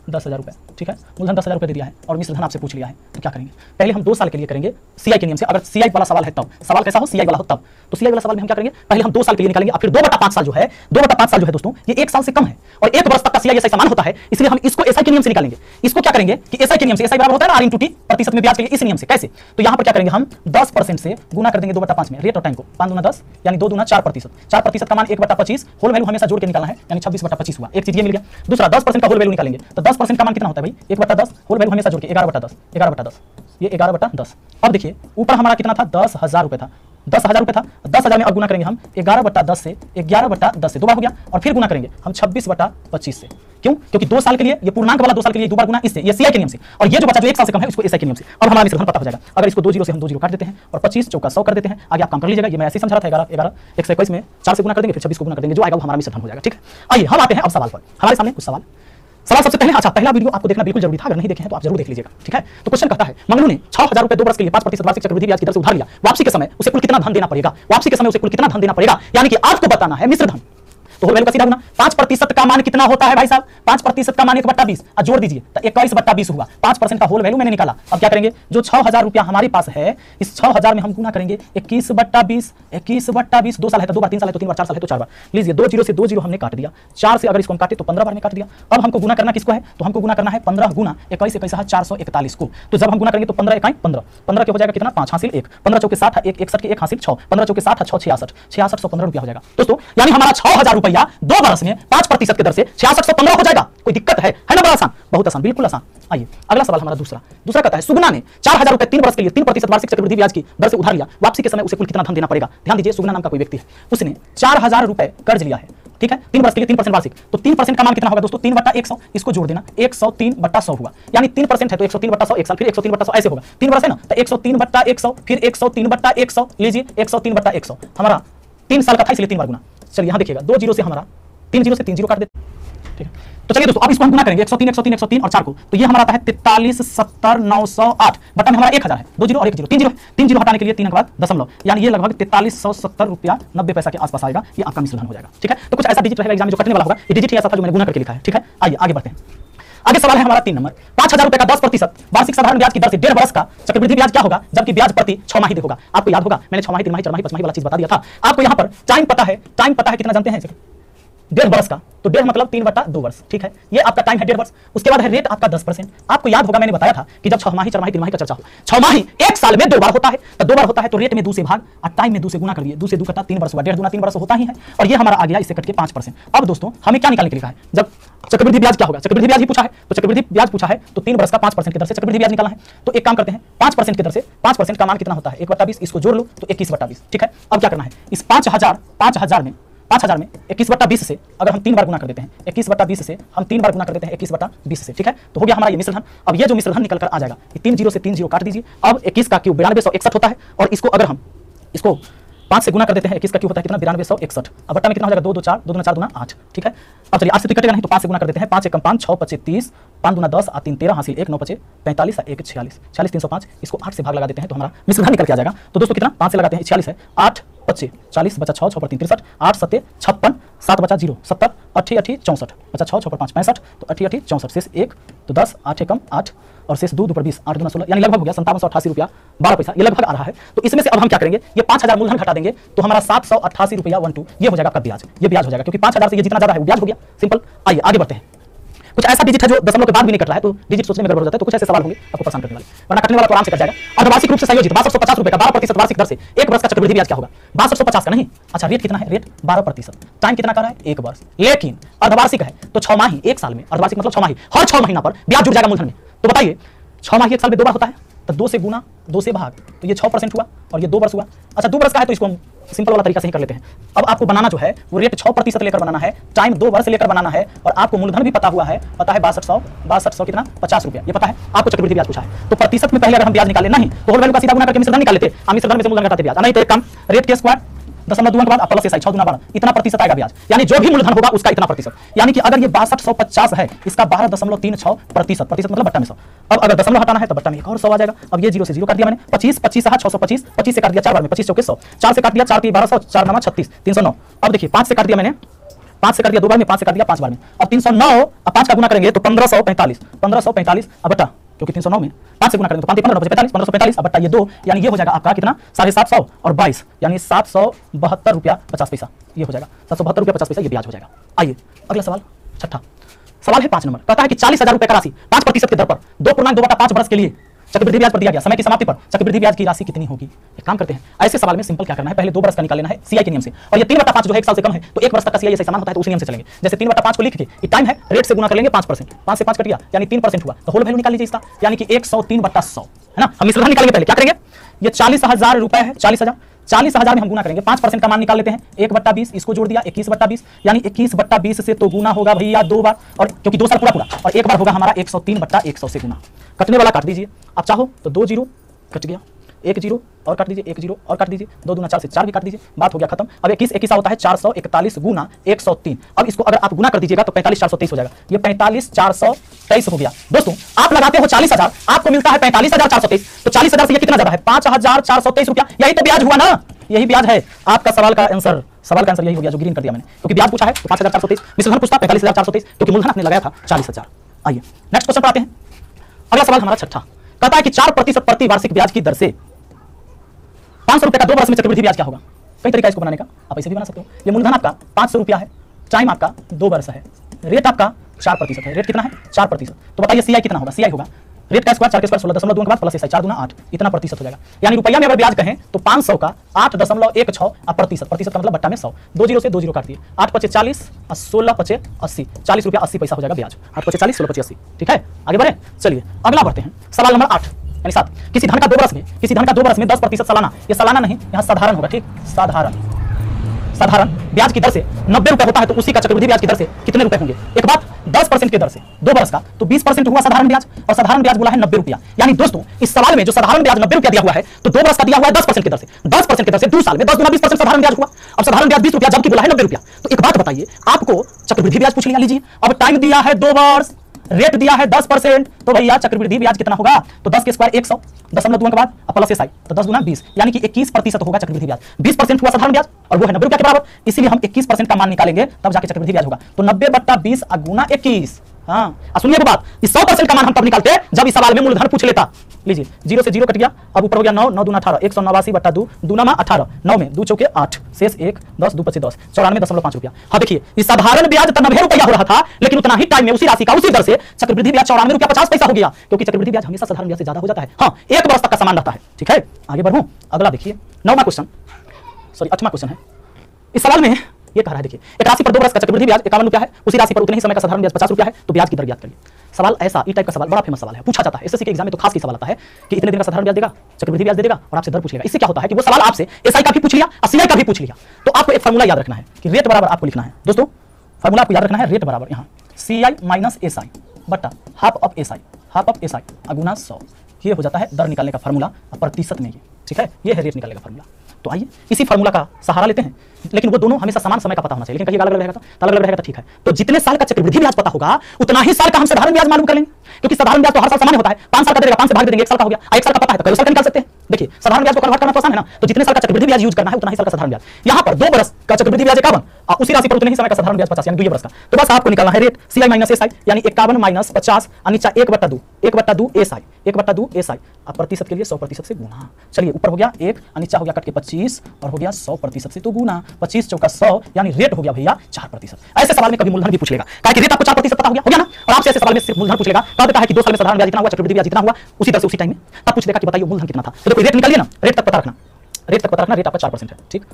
10,000 रुपये, ठीक है, मूलधन 10,000 रुपये दे दिया है और मिश्र धन आपसे पूछ लिया है, तो क्या करेंगे? पहले हम 2 साल के लिए करेंगे सीआई के नियम से। अगर सीआई वाला सवाल है तब, सवाल कैसा हो, सीआई वाला हो तब, तो सीआई वाला सवाल में हम क्या करेंगे? पहले हम 2 साल के लिए निकालेंगे, फिर 2/5 साल जो है, 2/5 साल जो है दोस्तों, ये 1 साल से कम है और 1 वर्ष तक का सीआई एसआई समान होता है, इसलिए हम इसको एसआई के नियम से निकालेंगे। इसको क्या करेंगे कि एसआई के नियम से, एसआई बराबर होता है ना r × t प्रतिशत में ब्याज के लिए, इस नियम से। कैसे? तो यहाँ पर क्या करेंगे हम 10% से गुना कर देंगे 2/5 में, रेट और टाइम को, 5 दूना 10 यानी 2 दूना 4%, 4% का मान 1/25, होल वैल्यू हमेशा जोड़ के निकालना है, यानी 26/25 हुआ। एक चीज ये मिल गया। दूसरा 10% का होल वैल्यू निकालेंगे, तो 10% का मान कितना होता है भाई? 1/10, होल वैल्यू हमेशा जोड़ के 11/10, 11/10, ये 11/10। अब देखिए ऊपर हमारा कितना था? 10,000 रुपये था, 10,000 रुपये था, 10,000 में अब गुना करेंगे हम 11/10 से, 11/10 से 2 बार हो गया, और फिर गुना करेंगे हम 26/25 से। क्यों? क्योंकि 2 साल के लिए, ये पूर्णांक वाला 2 साल के लिए 2 बार गुना इससे, ये सीआई के नियम से, और ये जो बचा जो 1 साल से कम है उसको एसआई के नियम से। अब हमारा मिश्र धन पता हो जाएगा। अगर इसको 2 जीरो से हम 2 जीरो काट देते हैं और 25 चौका 100 कर देते हैं, आगे आप काम कर लीजिएगा। ये मैं ऐसे ही समझा रहा था, 11 121 में 4 से गुना कर देंगे, फिर 26 को गुना कर देंगे, जो आएगा वो हमारा मिश्र धन हो जाएगा। ठीक है, आइए हम आते हैं अब सवाल पर। हमारे सामने कुछ सवाल सबसे पहले, अच्छा पहला वीडियो आपको देखना बिल्कुल जरूरी था, अगर नहीं देखे हैं तो आप जरूर देख लीजिएगा। ठीक है, तो क्वेश्चन कहता है मंगलू ने 6,000 रुपये 2 वर्ष के लिए 5% वार्षिक चक्रवृद्धि ब्याज की दर से उधार लिया, वापसी के समय उसे कुल कितना धन देना पड़ेगा? वापसी के समय उसे कुल कितना धन देना पड़ेगा, यानी कि आपको बताना है मिश्र धन। तो होल वैल्यू का सीधा गुना, 5% का मान कितना होता है भाई साहब? 5% का मान 1/20, जोड़ दीजिए तो 21/20 हुआ। 5% का होल वैल्यू मैंने निकाला। अब क्या करेंगे? जो 6,000 रुपया हमारे पास है, इस 6,000 में हम गुना करेंगे 21/20, 21/20, 2 साल है तो 2 बार, 3 साल है तो 3 बार, 4 साल है तो 4 बार। लीजिए 2 जीरो से 2 जीरो हमने काट दिया, 4 से अगर इसको हम काटे तो 15 बार में काट दिया। अब हमको गुना करना किसको है? तो हमको गुना करना है 15 गुना 21, 21 441 को। तो जब हम गुना करेंगे तो 15 1 15, 15 के हो जाएगा कितना? 5 हासिल 1, 15 चौके 60, 1 61 के 1 हासिल 6, 15 चौके 60, 6 66, 6615 रुपया हो जाएगा दोस्तों। यानी हमारा 6,000 रुपया 2 वर्ष में 5% की दर से 6615 हो जाएगा। कोई दिक्कत है ना? बड़ा आसान, बहुत आसान, बिल्कुल आसान। आइए अगला सवाल हमारा दूसरा कहता है सुगना ने 4,000 रुपये 3 वर्ष के लिए 3% वार्षिक चक्रवृद्धि ब्याज की दर से उधार लिया, वापसी के समय उसे कुल कितना धन देना पड़ेगा? ध्यान दीजिए, सुगना नाम का कोई व्यक्ति है, उसने 4,000 रुपये कर्ज लिया है, ठीक है, 3 वर्ष के लिए 3% वार्षिक। तो 3% का मान कितना होगा दोस्तों? 3/100, इसको जोड़ देना, 103/100 हुआ, यानी 3% है तो 103/100 एक साल, फिर 103/100 ऐसे होगा। 3 वर्ष है ना, तो 103/100, फिर 103/100, लीजिए 103/100 हमारा 3 साल का था, इसलिए 3 बार गुना। चलिए यहाँ देखिएगा, 2 जीरो से हमारा 3 जीरो से 3 जीरो काट देते, ठीक है। तो चलिए दोस्तों अब इसको हम गुना करेंगे 103, 103, 103 और 4 को, तो ये हमारा आता है 43, 70, 908 बटा में हमारा 1000 है, 2 जीरो और 1 जीरो, 3 जीरो हटाने के लिए 3 अंक बाद दशमलव, यानी ये लगभग 4370 रुपया 90 पैसा के आसपास आएगा। ये आपका मिश्र धन हो जाएगा। ठीक है, तो कुछ ऐसा डिजिट रहेगा एग्जाम में जो कटने वाला होगा, ये डिजिट ही ऐसा था जो मैंने गुना करके लिखा है। ठीक है, आइए आगे बढ़ते हैं। आगे सवाल है हमारा 3 नंबर, 5,000 रुपए का 10% वार्षिक साधारण ब्याज की दर से 1.5 वर्ष का चक्रवृद्धि ब्याज क्या होगा, जबकि ब्याज प्रति 6 माही होगा। आपको याद होगा मैंने 6 माही, 3 माही, 4 माही, 5 माही वाला चीज बता दिया था। आपको यहाँ पर टाइम पता है, कितना जानते हैं? 1.5 वर्ष का, तो 1.5 मतलब 3/2 वर्ष। ठीक है, ये आपका टाइम है 1.5 वर्ष। उसके बाद है रेट आपका 10%। आपको याद होगा मैंने बताया था कि जब 6 माही, 4 माही, 3 माही का चर्चा हो, 6 माही 1 साल में 2 बार होता है, तो 2 बार होता है तो रेट में 2 से भाग और टाइम में 2 से गुना कर दिए, 2 से 2 कटा 3 वर्ष हुआ, 1.5 दूना 3 वर्ष होता ही है, और ये हमारा आ गया इससे कट के 5%। अब दोस्तों हमें क्या निकालने के लिखा है? जब चक्रवृद्धि ब्याज क्या होगा, चक्रवृद्धि ब्याज ही पूछा है, तो चक्रवृद्धि ब्याज पूछा है तो 3 वर्ष का 5% की दर से चक्रवृद्धि ब्याज निकालना है। तो एक काम करते हैं, 5% की दर से 5% का मान कितना होता है? 1/20, इसको जोड़ लो तो 21/20। ठीक है, अब क्या करना है? इस 5,000 में 21/20 से अगर हम 3 बार गुना कर देते हैं, 21/20 से हम 3 बार गुना कर देते हैं 21/20 से, ठीक है, तो हो गया हमारा ये मिश्र धन। अब ये जो मिश्र धन निकल कर आ जाएगा, 3 जीरो से 3 जीरो काट दीजिए। अब 21 का क्यूब 9261 होता है, और इसको अगर हम इसको 5 से गुना कर देते हैं, 21 का क्यूब होता है कितना? 9261। अब बट्टा में कितना हो जाएगा? 2 2 4, 2 2 4 2 8। ठीक है, अब चलिए 8 से तो कटेगा नहीं, तो 5 से गुना कर देते हैं, 5 1 5, 6 5 30, 5 दूना 10 3 13 हासिल 1 9 5 45 1 46, 46 305, इसको 8 से भाग लगा देते हैं तो हमारा मिश्र धन निकल के आ जाएगा। तो दोस्तों कितना? 5 से लगाते हैं 46 है, 8 25 40 बचा 6 6 पर 3 63, 8 7 56, 7 बचा 0 70, 8 8 64 बचा 6 6 पर 5 65, तो 8 8 64 शेष 1 तो 10, 8 कम 8 और शेष 2 2 पर 20, 8 दूना 16, यानी लगभग हो गया 5788 रुपया 12 पैसा, ये लगभग आ रहा है। तो इसमें से अब हम क्या करेंगे? ये 5000 मूलधन घटा देंगे तो हमारा 788 रुपया 12 ये हो जाएगा आपका ब्याज। ये ब्याज हो जाएगा क्योंकि 5000 से ये जितना ज्यादा है वो ब्याज हो गया। सिंपल। आइए आगे बढ़ते हैं। कुछ ऐसा डिजिट है जो दशमलव के बाद भी नहीं कट रहा है, तो डिजिट सोचने में गड़बड़ हो जाता है, तो कुछ ऐसे सवाल होंगे आपको परेशान करने वाले, वरना कटने वाला तो आराम से कट जाएगा। अर्धवार्षिक रूप से संयोजित 6250 रुपए का 12% वार्षिक दर से 1 वर्ष का चक्रवृद्धि ब्याज क्या होगा? 6250 का नहीं, अच्छा रेट कितना है? रेट 12%। टाइम कितना का रहा है? 1 वर्ष। लेकिन अर्धवार्षिक है तो 6 माही 1 साल में, अर्धवार्षिक मतलब 6 माही, हर 6 महीना पर ब्याज जुड़ जाएगा मूलधन में। तो बताइए 6 माही 1 साल में 2 बार होता है, तो 2 से गुना 2 से भाग, तो ये 6% हुआ और ये 2 वर्ष हुआ। अच्छा 2 वर्ष का है तो इसको हम सिंपल वाला तरीका से ही कर लेते हैं। अब आपको बनाना जो है वो रेट 6% लेकर बनाना है, टाइम 2 वर्ष लेकर बनाना है, और आपको मूलधन भी पता हुआ है, पता है 6200 कितना? 50 रुपया, ये पता है आपको। चक्रवृद्धि ब्याज पूछा है तो प्रतिशत में पहले अगर हम ब्याज निकाले नहीं तो होल वैल्यू का सीधा गुना करके मिश्र धन निकाल लेते, हम मिश्र धन में से मूलधन घटाते ब्याज, नहीं तो एक काम रेट के स्क्वायर 0.2 के बाद प्लस एसआई 6 दूना 12, इतना प्रतिशत आएगा ब्याज, यानी जो भी मूलधन होगा उसका इतना प्रतिशत। यानी कि अगर ये 6250 है, इसका 12.36% मतलब बट्टा में 100। अब अगर दशमलव हटाना है तो बट्टा में एक और 100 आ जाएगा। अब ये 0 से 0 काट दिया मैंने, 25 25 625, 25 से काट दिया 4 बार में, 25 चौके 100, 4 से काट दिया 4 3 1200, 4 9 36 309। अब देखिए 5 से काट दिया मैंने 5 से कर दिया 2 बार में, 5 से कर दिया 5 बार में। अब 309 अब 5 का गुना करेंगे तो 1545 अब बटा, क्योंकि 309 में 5 से गुना करेंगे तो 5 15 45 1545 अब बट्टा ये 2, यानी ये हो जाएगा आपका कितना 750 और 22, यानी 772 रुपया 50 पैसा ये हो जाएगा, 772 रुपया 50 पैसा ये ब्याज हो जाएगा। आइए अगला सवाल, छठा सवाल है 5 नंबर, कहता है कि 40,000 रुपए का राशि 5% के दर पर 2.2/5 वर्ष के लिए चक्रवृद्धि ब्याज पर दिया गया, समय की समाप्ति पर चक्रवृद्धि ब्याज की राशि कितनी होगी। एक काम करते हैं, ऐसे सवाल में सिंपल क्या करना है, पहले 2 वर्ष का निकाल लेना है सीआई के नियम से, और ये 3/5 जो है 1 साल से कम है तो 1 वर्ष तक का सीआई ऐसे समान होता है तो उस नियम से चलेंगे। जैसे 3/5 को लिख के ये टाइम है, रेट से गुना कर लेंगे 5%, 5 से 5 कट गया यानी 3% हुआ, तो होल वैल्यू निकाल लीजिए इसका, यानी कि 103/100 है ना। हम मिश्रण निकालेंगे, पहले क्या करेंगे, ये 40,000 रुपए है, 40,000 में हम गुना करेंगे, 5% का मान निकाल लेते हैं, 1/20 इसको जोड़ दिया 21/20, यानी 21/20 से तो गुना होगा भैया 2 बार, और क्योंकि 2 साल पूरा और 1 बार होगा हमारा 103/100 से गुना। कटने वाला काट दीजिए, आप चाहो तो 2 जीरो कट गया, 1 जीरो और काट दीजिए, 1 जीरो और काट दीजिए, 2 दूना 4 से 4 भी काट दीजिए, बात हो गया खत्म। अब 21 होता है 441 गुना 103, अब इसको अगर आप गुना कर दीजिएगा तो 45,423 हो जाएगा, ये 45,423 हो गया। दोस्तों आप लगाते हो 40,000, आपको मिलता है 45,423, तो 40,000 से ये कितना ज्यादा है 5,423 रुपया, यही तो ब्याज हुआ ना, यही ब्याज है आपका सवाल का आंसर। सवाल का आंसर यही हो गया जो ग्रीन कर दिया मैंने, क्योंकि ब्याज पूछा है तो 5,423, मिश्रण पूछता 45,423, क्योंकि मूलधन आपने लगाया था 40,000। आइए नेक्स्ट क्वेश्चन पर आते हैं, अगला सवाल हमारा छठा, कहता है कि 4% प्रति वार्षिक ब्याज की दर से 500 रुपए का 2 वर्ष में चक्रवृद्धि ब्याज क्या होगा। कई तरीका इसको बनाने का, आप ऐसे भी बना सकते हो। ये मूलधन आपका 500 रुपया है, टाइम आपका 2 वर्ष है, रेट आपका 4% है, रेट कितना है 4%, तो बताइए सीआई कितना होगा। सीआई होगा रेट का स्क्वायर 4 के स्क्वायर 16.2 के बाद प्लस एसआई 4 दूना 8, इतना प्रतिशत हो जाएगा, यानी रुपया में अगर ब्याज कहें तो 500 का 8.16 प्रतिशत, प्रतिशत का मतलब बट्टा में 100, 2 जीरो से 2 जीरो काट दिए, 8 पचे 40 और 16 पचे 80, 40 रुपया 80 पैसा हो जाएगा ब्याज, 8 पचे 40 16 पचे 80। ठीक है, आगे बढ़े, चलिए अगला बढ़ते हैं, सवाल नंबर 8 यानी 7, किसी धन का 2 वर्ष में 10% सालाना, ये सालाना नहीं यहाँ साधारण होगा, ठीक, साधारण ब्याज की दर से 90 रुपए होता है तो उसी का चक्रवृद्धि ब्याज की दर से कितने रुपए होंगे। एक बात 10% की दर से 2 वर्ष का तो 20% हुआ साधारण ब्याज, और साधारण ब्याज बोला है 90 रुपया, यानी दोस्तों इस सवाल में जो साधारण ब्याज 90 रुपया दिया हुआ है तो 2 वर्ष का दिया हुआ है 10% की दर से, 10% की दर से 2 साल में 10 गुना 20% साधारण ब्याज हुआ। अब साधारण ब्याज 20 रुपया जबकि बोला है 90 रुपया, तो एक बात बताइए, आपको चक्रवृद्धि ब्याज पूछ लिया, लीजिए अब टाइम दिया है 2 वर्ष, रेट दिया है 10%, तो भैया चक्रवृद्धि ब्याज कितना होगा, तो 10 के स्क्वायर 100, 0.2 के बाद प्लस एसआई तो 10 गुना 20, यानी कि 21% होगा चक्रवृद्धि ब्याज। 20% हुआ साधारण ब्याज और वो है 90 रुपया के बराबर, इसीलिए हम 21% का मान निकालेंगे तब जाके चक्रवृद्धि ब्याज होगा, तो 90/20 गुना 21। हाँ सुनिए वो बात, इस 100% का मान हम तब निकालते हैं जब इस सवाल में मूलधन पूछ लेता। लीजिए 0 से 0 कट गया, अब ऊपर हो गया 9, 9 दूना 18, 189/2, दूना में 18, 9 में 2 चौके 8, शेष 1, 10 2 पचे 10, 94.5 रुपया। हाँ देखिए इस साधारण ब्याज तो 90 रुपया हो रहा था, लेकिन उतना ही टाइम में उसी राशि का उसी दर से चक्रवृद्धि ब्याज 94 रुपया 50 पैसा हो गया, क्योंकि चक्रवृद्धि ब्याज हमेशा साधारण ब्याज से ज्यादा हो जाता है। हाँ 1 वर्ष तक का समान रहता है। ठीक है आगे बढ़ूं, अगला देखिए 9वां क्वेश्चन, सॉरी 8वां क्वेश्चन है। इस सवाल में ये कह रहा है, देखिए एक राशि पर 2 वर्ष का चक्रवृद्धि ब्याज 51 रुपया है, उसी राशि पर उतने ही समय का साधारण ब्याज 50 रुपया है, तो ब्याज की दर ज्ञात करिए। सवाल ऐसा ई टाइप का सवाल बड़ा फेमस सवाल है, पूछा जाता है एसएससी के एग्जाम में, तो खास की सवाल आता है कि इतने दिन का साधारण ब्याज देगा, चक्रवृद्धि ब्याज दे देगा और आपसे दर पूछ लेगा। इससे क्या होता है कि वो सवाल आपसे एसआई का भी पूछ लिया और सीआई का भी पूछ लिया, तो आपको एक फार्मूला याद रखना है कि रेट बराबर आपको लिखना है। दोस्तों फार्मूला आपको याद रखना है, रेट बराबर यहाँ सीआई माइनस एसआई बट्टा हाफ ऑफ एसआई गुना 100, ये हो जाता है दर निकालने का फार्मूला प्रतिशत में। ये ठीक है, ये है रेट निकालने का फार्मूला। तो आइए इसी फार्मूला का सहारा लेते हैं, लेकिन वो दोनों हमेशा समान समय का पता होना चाहिए, लेकिन कहीं अलग अलग रहेगा तो अलग अलग रहेगा तो ठीक है। तो जितने साल का चक्रवृद्धि ब्याज पता होगा उतना ही साल का हम साधारण ब्याज मालूम कर लेंगे, क्योंकि साधारण ब्याज तो हर साल समान होता है, 5 साल का देगा 5 से भाग देंगे, 1 साल का हो गया, 1 साल का पता है तो कई साल का निकाल सकते हैं। देखिए साधारण ब्याज को कन्वर्ट करना तो आसान है ना, तो जितने साल का चक्रवृद्धि ब्याज यूज करना है उतना ही साल का साधारण ब्याज। यहाँ पर 2 वर्ष का चक्रवृद्धि ब्याज 51 और उसी राशि पर उतने ही समय का साधारण ब्याज 50, यानी 2 वर्ष का। तो बस आपको निकालना है रेट सीआई माइनस एसआई, यानी 51 माइनस 50 नीचा 1/2 एसआई, अब प्रतिशत के लिए 100% से गुना। चलिए ऊपर हो गया 1 नीचा हो गया कट के 25 और हो गया 100% से तो गुना, 25 चौका 100 यानी रेट हो गया भैया 4%। ऐसे सवाल में कभी मूलधन भी पूछ लेगा, कहा कि रेट आपको 4% पता हो गया ना, और आपसे ऐसे सवाल में सिर्फ मूलधन पूछ लेगा, कहा देता है कि 2 साल में साधारण ब्याज जितना हुआ चक्रवृद्धि ब्याज जितना हुआ उसी तरह से उसी टाइम में, तब पूछ लेगा कि बताइए मूलधन कितना था। तो देखो रेट निकालिए ना, रेट तक पता रखना, रेट आपका 4% है। ठीक,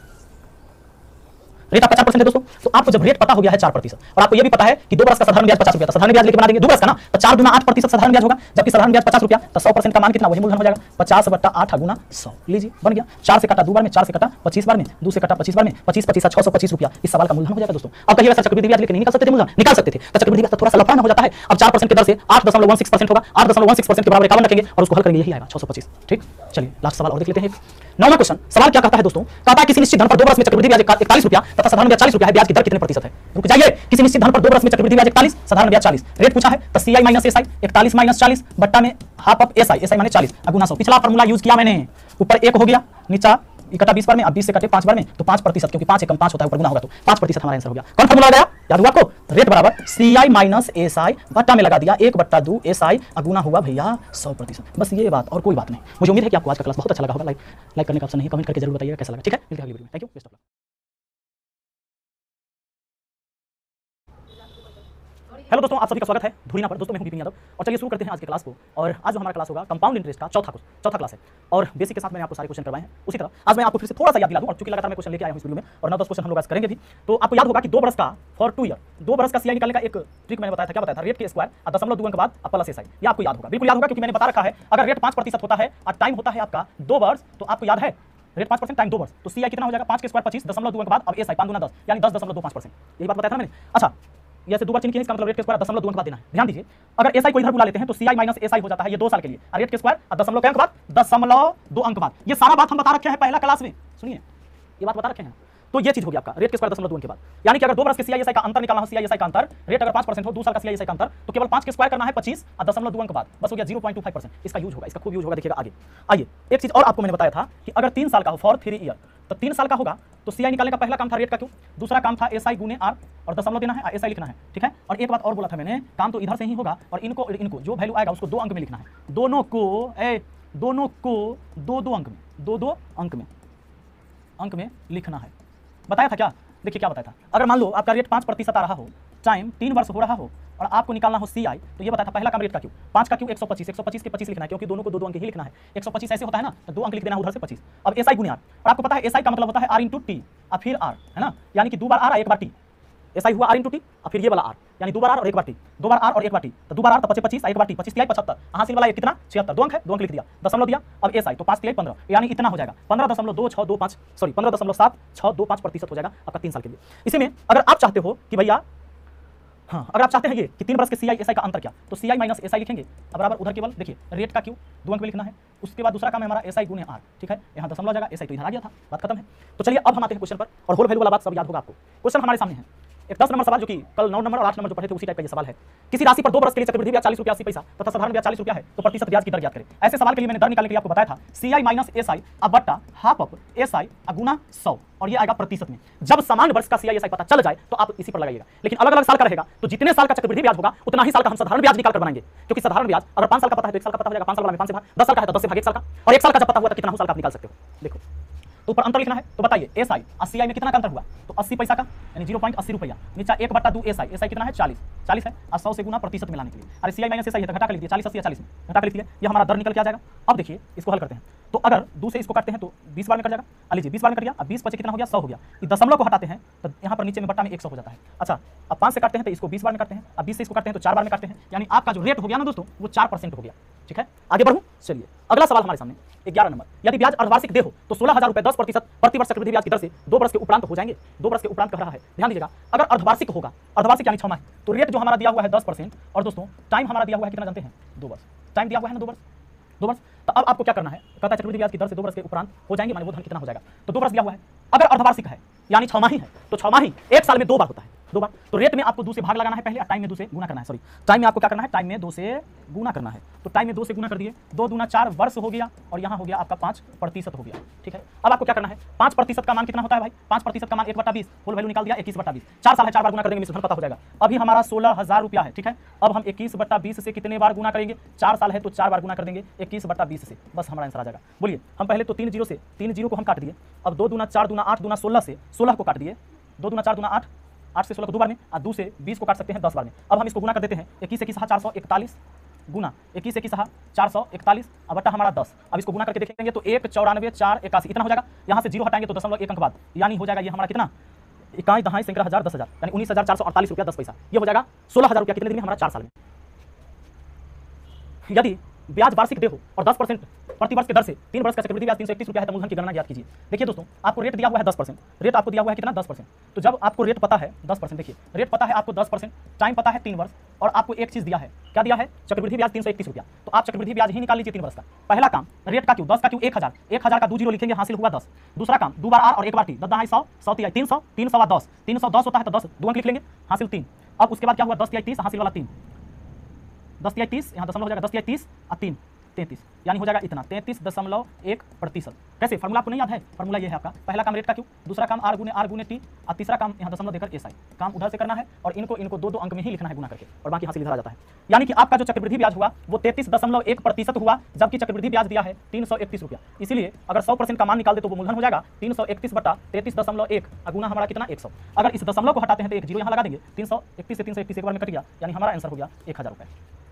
रेट आपका 4% है दोस्तों। तो आपको जब रेट पता हो गया है 4% और आपको यह भी पता है कि 2 वर्ष का साधारण ब्याज 50 रुपया, तो साधारण ब्याज लेके बना देंगे 2 वर्ष का ना, तो 4 गुना 8% साधारण ब्याज होगा, जबकि साधारण ब्याज 50 रुपया, तो 100% का मान कितना वही मूलधन हो जाएगा 50/8 गुना 100। लीजिए बन गया, 4 से काटा 2 बार में, 4 से काटा 25 बार में, 2 से काटा 25 बार में, 25 25 625 रुपया इस सवाल का मूलधन हो जाएगा दोस्तों। अब कहिए वैसा चक्रवृद्धि ब्याज लेके नहीं निकाल सकते थे मूलधन, निकाल सकते थे, तो चक्रवृद्धि ब्याज तो थोड़ा सा लफड़ा हो जाता है। अब 4% की दर से 8.16% होगा, 8.16% के बराबर 51 रखेंगे और उसको हल करेंगे, यही आएगा 625। ठीक, चलिए लास्ट सवाल और देख लेते हैं। 9वां क्वेश्चन, सवाल क्या कहता है दोस्तों, कहता है किसी निश्चित धन पर 2 वर्ष में चक्रवृद्धि ब्याज 41 रुपया तथा साधारण ब्याज 40 रुपया है, ब्याज की दर कितने प्रतिशत है। रुक जाइए, किसी निश्चित धन पर 2 वर्ष में चक्रवृद्धि ब्याज 41, साधारण ब्याज 40, रेट पूछा है तो सीआई माइनस एसआई 41 माइनस 40 बट्टा में हाफ ऑफ एसआई माने 40 गुना 100। पिछला फार्मूला यूज किया मैंने, ऊपर 1 हो गया नीचा इकट्ठा 20 बार में, अब 20 से कटे 5 बार में तो 5%, क्योंकि 5 एकम 5 होता है, ऊपर गुना होगा तो 5% हमारा आंसर हो गया। कौन फॉर्मूला लगाया, याद हुआ आपको? रेट बराबर CI माइनस SI बट्टा में लगा दिया 1/2 SI गुना हुआ भैया 100%। बस ये बात और कोई बात नहीं। मुझे उम्मीद है कि आपको आज का क्लास बहुत अच्छा लगा होगा। लाइक करने का ऑप्शन नहीं, कमेंट करके जरूर बताइएगा कैसा लगा। ठीक है, मिलते हैं अगली वीडियो में। Thank you, best of luck. Hello दोस्तों, आप सभी का स्वागत है धुरीना पर। दोस्तों मैं हूं विपिन यादव और चलिए शुरू करते हैं आज के क्लास को। और आज जो हमारा क्लास होगा कंपाउंड इंटरेस्ट का चौथा क्लास है और बेसिक के साथ मैंने आपको सारे क्वेश्चन करवाए हैं। उसी तरह आज मैं आपको फिर से थोड़ा सा याद दिला दूं, और चूंकि लगातार मैं क्वेश्चन लेके आया हूं इस वीडियो में और 9-10 क्वेश्चन हम लोग आज करेंगे भी। तो आपको याद होगा कि 2 बरस का फॉर 2 ईयर 2 बरस का CI निकालने का एक ट्रिक मैंने बताया था। क्या बताया था? रेट के स्क्वायर और 0.2 अंक बाद प्लस SI। ये आपको याद होगा, बिल्कुल याद होगा, क्योंकि मैंने बता रखा है अगर रेट 5% होता है और टाइम होता है आपका 2 वर्ष, तो आपको याद है रेट 5% टाइम 2 वर्ष, तो CI कितना हो जाएगा? 5 के स्क्वायर 25, 0.2 अंक बाद अब SI 5 गुना 10 यानी 10.25%। यही बात बताया था मैंने। अच्छा, जैसे 2 बार चिन्ह किए, इसका मतलब रेट के स्क्वायर 0.2 अंक बाद देना है। ध्यान दीजिए, अगर SI को इधर बुला लेते हैं तो CI माइनस SI हो जाता है ये 2 साल के लिए, और रेट के स्क्वायर और 0.2 अंक बाद 0.2 अंक बाद। ये सारा बात हम बता रखे हैं पहला क्लास में, सुनिए ये बात बता रखे हैं। तो ये चीज होगी आपका रेट के स्क्वायर 0.2 के बाद, यानी कि अगर 2 बरस के CI SI का अंतर निकालना हो, CI SI का अंतर, रेट अगर 5% हो, 2 साल का CI SI का अंतर, तो केवल 5 के स्क्वायर करना है 25 और 0.2 अंक बाद, बस हो गया 0.25%। इसका यूज होगा, इसका खूब यूज होगा, देखिएगा आगे। आइए एक चीज और आपको मैंने बताया था कि अगर 3 साल का हो फॉर 3 ईयर, तो 3 साल का होगा तो CI निकालने का पहला काम था रेट का क्यों, दूसरा काम था SI गुने R और दशमलव देना है, SI लिखना है। ठीक है, और एक बात और बोला था मैंने, काम तो इधर से ही होगा और इनको जो वैल्यू आएगा उसको 2 अंक में लिखना है। दोनों को 2 अंक में लिखना है। बताया था क्या? देखिए क्या बताया था, अगर मान लो आपका रेट 5% आ रहा हो, टाइम 3 वर्ष हो रहा हो और आपको निकालना हो CI, तो ये बताया था पहला काम रेट का क्यों, 5 का क्यों 125 के 25 लिखना है, क्योंकि दोनों को 2 अंक ही लिखना है। 125 ऐसे होता है ना, तो 2 अंक लिख देना उधर से 25। अब SI गुने R, और आपको पता है SI का मतलब होता है R इंटू T और फिर R, है ना, यानी कि 2 बार R और 1 बार T। SI हुआ R इंटू T और फिर ये वाला R, यानी 2 बार R और 1 बार T, 2 बार R और 1 बार T, तो 2 बार R तो 25 1 बार T, 25 3 75, हासिल वाला ये कितना 76, 2 अंक है, 2 अंक लिख दिया, दशमलव दिया। अब SI तो 5 3 15, यानी इतना हो जाएगा 15.2625% हो जाएगा आपका 3 साल के लिए। इसी में अगर आप चाहते हो कि भैया हाँ, अगर आप चाहते हैं ये कि 3 वर्ष के CI SI का अंतर क्या, तो CI माइनस SI लिखेंगे। अब बराबर उधर केवल देखिए रेट का क्यों 2 अंक में लिखना है, उसके बाद दूसरा काम है हमारा SI गुने R। ठीक है, यहाँ दशमलव जाएगा, SI तो इधर आ गया था, बात खत्म है। तो चलिए अब हम आते हैं क्वेश्चन पर, और होल वैल्यू वाला बात सब याद होगा आपको। क्वेश्चन हमारे सामने है एक 10 नंबर सवाल, जो कि कल 9 नंबर और 8 नंबर जो पढ़े थे उसी टाइप का ये सवाल है। किसी राशि पर 2 बरस के लिए चक्रवृद्धि ब्याज 40 रुपया 80 पैसा तथा साधारण ब्याज 40 रुपया है, तो प्रतिशत ब्याज की दर ज्ञात करें। ऐसे सवाल के लिए मैंने दर निकालने के लिए आपको बताया था CI माइनस SI अब बट्टा हाफ ऑफ SI गुना 100, और ये आएगा प्रतिशत में। जब समान वर्ष का CI SI पता चल जाए तो आप इसी पर लगाइएगा, लेकिन अलग अलग साल का रहेगा तो जितने साल का चक्रवृद्धि ब्याज होगा उतना ही साल का हम साधारण ब्याज निकाल कर बनाएंगे, क्योंकि साधारण ब्याज अगर 5 साल का पता है तो 1 साल का पता हो जाएगा, 5 साल वाला में 5 से भाग, 10 साल का है तो 10 से भाग 1 साल का, और 1 साल का जब पता हुआ तो कितना हो साल का आप निकाल सकते हो। देखो तो ऊपर अंतर लिखना है, तो बताइए SI और CI में कितना का अंतर हुआ, तो 80 पैसा का यानी 0.80 रुपया, नीचा 1/2 SI कितना है 40 है, और 100 से गुना प्रतिशत में लाने के लिए, अरे CI माइनस SI है तो घटा कर लिखिए, 40 80 या 40 में घटा कर लिखिए, ये हमारा दर निकल के आ जाएगा। अब देखिए इसको हल करते हैं, तो अगर 2 से इसको काटते हैं तो 20 बार में कट जाएगा, लीजिए 20 बार में कट गया, अब 20 बचे कितना हो गया 100 हो गया, ये दशमलव को हटाते हैं तो यहाँ पर नीचे में बट्टा में 100 हो जाता है। अच्छा, अब 5 से काटते हैं तो इसको 20 बार में काटते हैं, अब 20 से इसको काटते हैं तो 4 बार में काटते हैं, यानी आपका जो रेट हो गया ना दोस्तों वो 4% हो गया। ठीक है, आगे बढ़ूं, चलिए अगला सवाल हमारे सामने 11 नंबर, यदि ब्याज अर्धवार्षिक दे हो तो 16,000 रुपए 10% प्रति वर्ष चक्रवृद्धि ब्याज की दर से 2 वर्ष के उपरांत हो जाएंगे। 2 वर्ष के उपरांत कह रहा है, ध्यान दीजिएगा। अगर अर्धवार्षिक होगा, अर्धवार्षिक यानी 6 माह, तो रेट जो हमारा दिया हुआ है 10%, और दोस्तों टाइम हमारा दिया हुआ है कितना जानते हैं 2 वर्ष, टाइम दिया हुआ है ना 2 वर्ष। तो अब आपको क्या करना है, कहता है चक्रवृद्धि ब्याज की दर से 2 वर्ष के उपरांत हो जाएंगे, माने वो धन कितना हो जाएगा, तो 2 वर्ष दिया हुआ है। अगर अर्धवार्षिक है यानी 6 माही है, तो 6 माही 1 साल में 2 बार होता है, 2 बार, तो रेट में आपको 2 से भाग लगाना है पहले, टाइम में 2 से गुना करना है, सॉरी टाइम में आपको क्या करना है, टाइम में 2 से गुना करना है, तो टाइम में 2 से गुना कर दिए, 2 दूना 4 वर्ष हो गया, और यहाँ हो गया आपका 5% हो गया। ठीक है, अब आपको क्या करना है, 5% का मान कितना होता है भाई, 5% का मान 1/20, होल वैल्यू निकाल दिया 21/20, 4 साल है 4 बार गुना कर देंगे, मिश्रण पता हो जाएगा। अभी हमारा 16,000 रुपया है। ठीक है, अब हम 21/20 से कितने बार गुना करेंगे, 4 साल है तो 4 बार गुना कर देंगे 21/20 से, बस हमारा आंसर आ जाएगा। बोलिए, हम पहले तो 3 जीरो से 3 जीरो को हम काट दिए, अब 2 दूना 4 दूना 8 दूना 16 से 16 को काट दिए, 2 दूना 4 दूना 8, 8 से 16 को 2 बार में, और 2 से 20 को काट सकते हैं 10 बार में। अब हम इसको गुना कर देते हैं, 21 21 441 गुना 21 21 441 अब बटा हमारा 10। अब इसको गुना करके देखेंगे तो 1 94 4 81 इतना हो जाएगा, यहाँ से 0 हटाएंगे तो 0.1 अंक बाद, यानी हो जाएगा ये हमारा कितना, इकाई दहाई सैकड़ा हजार 10,000, यानी 19,448 रुपया 10 पैसा, ये हो जाएगा 16,000 रुपया कितने दिन में, हमारा 4 साल में। यदि ब्याज वार्षिक दे हो और 10% प्रति वर्ष के दर से 3 वर्ष का चक्रवृद्धि ब्याज 331 रुपया है, तो मूलधन की गणना याद कीजिए। देखिए दोस्तों, आपको रेट दिया हुआ है 10%, रेट आपको दिया हुआ है कितना 10%, तो जब आपको रेट पता है 10%, देखिए रेट पता है आपको 10%, टाइम पता है 3 वर्ष, और आपको एक चीज दिया है, क्या दिया है, चक्रवृद्धि ब्याज 331 रुपया, तो आप चक्रवृद्धि ब्याज ही निकाल लीजिए 3 वर्ष का। पहला काम रेट का क्यों, 10 का क्यों 1000, 1000 का 2 जीरो लिखेंगे, हासिल हुआ 10। दूसरा काम 2 बार R और 1 बार T, 10 दहाई 100 100 300 300 10 310 होता है, तो 10 2 अंक लिख लेंगे, हासिल 3। अब उसके बाद क्या हुआ, 10 30 हासिल वाला 3, 10 30 यहाँ दशमलव हो जाएगा, 10 30 और 3 33 यानी हो जाएगा इतना 33.1%। कैसे? फार्मूला आपको नहीं याद है? फार्मूला ये है आपका, पहला काम रेट का क्यू, दूसरा काम आर गुने टी, और तीसरा काम यहाँ दशमलव देकर एसआई। काम उधर से करना है और इनको दो अंक में ही लिखना है गुना करके, और बाकी हासिल इधर आ जाता है। यानी कि आपका जो चक्रवृद्धि ब्याज हुआ वो 33.1% हुआ, जबकि चक्रवृद्धि ब्याज दिया है 331 रुपया। इसलिए अगर 100% का मान निकाल दे तो वो मूलधन हो जाएगा 331/33.1 गुना हमारा कितना 100। अगर इस दशमलव को हटाते हैं तो एक जीरो यहाँ लगा देंगे, 331 से 331 एक बार में कट गया, यानी हमारा आंसर हो गया 1000 रुपये।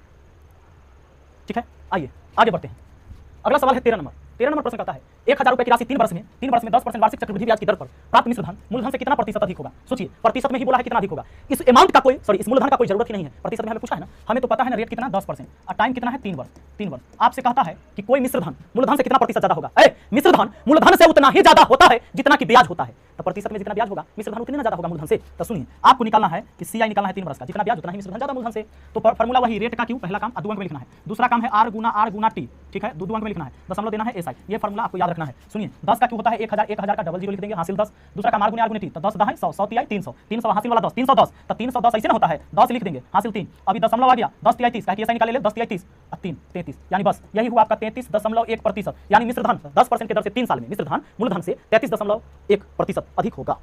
ठीक है, आइए आगे बढ़ते हैं। अगला सवाल है 13 नंबर। 13 नंबर प्रश्न कहता है 1000 रुपये की राशि 3 वर्ष में 10% वार्षिक चक्रवृद्धि ब्याज की दर पर प्राप्त मिश्रधन मूलधन से कितना प्रतिशत अधिक होगा? सोचिए, प्रतिशत में ही बोला है कितना अधिक होगा। इस अमाउंट का इस मूलधन का कोई जरूरत ही नहीं है, प्रतिशत में हमें पूछा है ना, हमें तो पता है ना रेट कितना 10% और टाइम कितना है 3 वर्ष। 3 वर्ष आपसे कहता है कि कोई मिश्रधन मूलधन से कितना प्रतिशत ज्यादा होगा। मिश्रधन मूलधन से उतना ही ज्यादा होता है जितना कि ब्याज होता है, तो प्रतिशत में जितना ब्याज होगा मिश्रधन उतना ज्यादा होगा मूलधन से। तो सुनिए, आपको निकालना है कि सीआई निकालना है 3 वर्ष का, जितना ब्याज उतना ही मिश्रधन ज्यादा मूलधन से। तो फार्मूला वही रेट का क्यू, पहला काम 2 अंक में लिखना है, दूसरा काम है आर गुना टी। ठीक है, 2 अंक में लिखना है, दशमलव देना है एसआई। ये फार्मूला आपको याद रखना है। सुनिए, 10 का क्यू होता है 1000, 1000 का डबल जीरो लिख देंगे, हासिल 10। दूसरा काम आर गुने टी, तो 10 10 100, 100 तिहाई 300, 300 हासिल वाला 10, 310, तो 310 ऐसे ना होता है, 10 लिख देंगे, हासिल 3। अभी दशमलव आ गया, 10 तिहाई 30, एसआई निकाल ले 10 तिहाई 30 और 3 33, यानी बस यही हुआ आपका 33.1%। यानी मिश्रधन 10% की दर से 3 साल में मिश्रधन मूलधन से 33.1% अधिक होगा।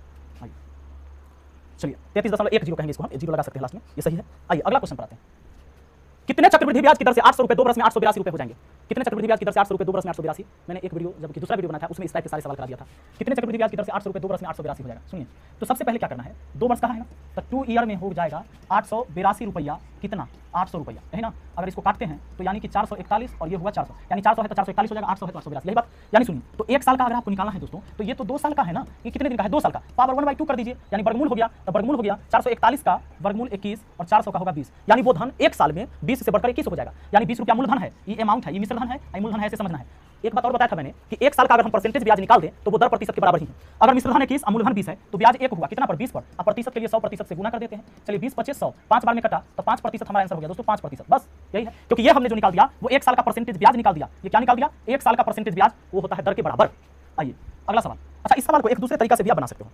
चलिए 33.10 कहेंगे इसको, हम जीरो लगा सकते हैं लास्ट में, ये सही है। आइए अगला क्वेश्चन पर आते हैं। कितने चक्रवृद्धि ब्याज की दर से 800 रुपये 2 वर्ष में 882 रुपये हो जाएंगे? कितने चक्रवृद्धि ब्याज की दर से 800 रुपये 2 वर्ष में 882? मैंने एक वीडियो जबकि दूसरा वीडियो बनाया था उसमें इस टाइप के सारे सवाल करा दिया था। कितने चक्रवृद्धि ब्याज की दर से 800 रुपये 2 वर्ष में 882 हो जाएगा? सुनिए, तो सबसे पहले क्या करना है, 2 वर्ष का है ना, तो 2 ईयर में हो जाएगा 882 रुपया, कितना 800 रुपया है ना। अगर इसको काटते हैं तो यानी कि 441 और ये हुआ 400, यानी 400 है तो 441 हो जाएगा, 800 है तो 882, यही बात। यानी सुनिए, तो 1 साल का अगर आपको निकालना है दोस्तों, तो ये तो 2 साल का है ना, ये कितने दिन का है? 2 साल का। पावर 1/2 कर दीजिए, यानी वर्गमूल हो गया, तो वर्गमूल हो गया 441 का वर्गमूल 21 और 400 का होगा 20, यानी वो धन 1 साल में 20 से बढ़कर 21 हो जाएगा, यानी 20 रुपया मूलधन है। ये अमाउंट है, ये मिश्रधन है, ये मूलधन है, ऐसे समझना है। एक बात और बताया था मैंने कि 1 साल का अगर हम परसेंटेज ब्याज निकाल दें तो वो दर प्रतिशत के बराबर ही है। अगर मिश्रधन 21 और मूलधन 20 है तो ब्याज 1 हुआ कितना पर? 20 पर। अब प्रतिशत के लिए 100% से गुना कर देते हैं। चलिए 20 25 100, 5 बार में कटा तो 5% हमारा आंसर हो गया दोस्तों, 5%। बस यही है, क्योंकि ये हमने जो निकाल दिया वो 1 साल का परसेंटेज ब्याज निकाल दिया। ये क्या निकाल दिया? 1 साल का परसेंटेज ब्याज वो होता है दर के बराबर। आइए अगला सवाल। अच्छा, इस सवाल को एक दूसरे तरीका से भी आप बना सकते हो।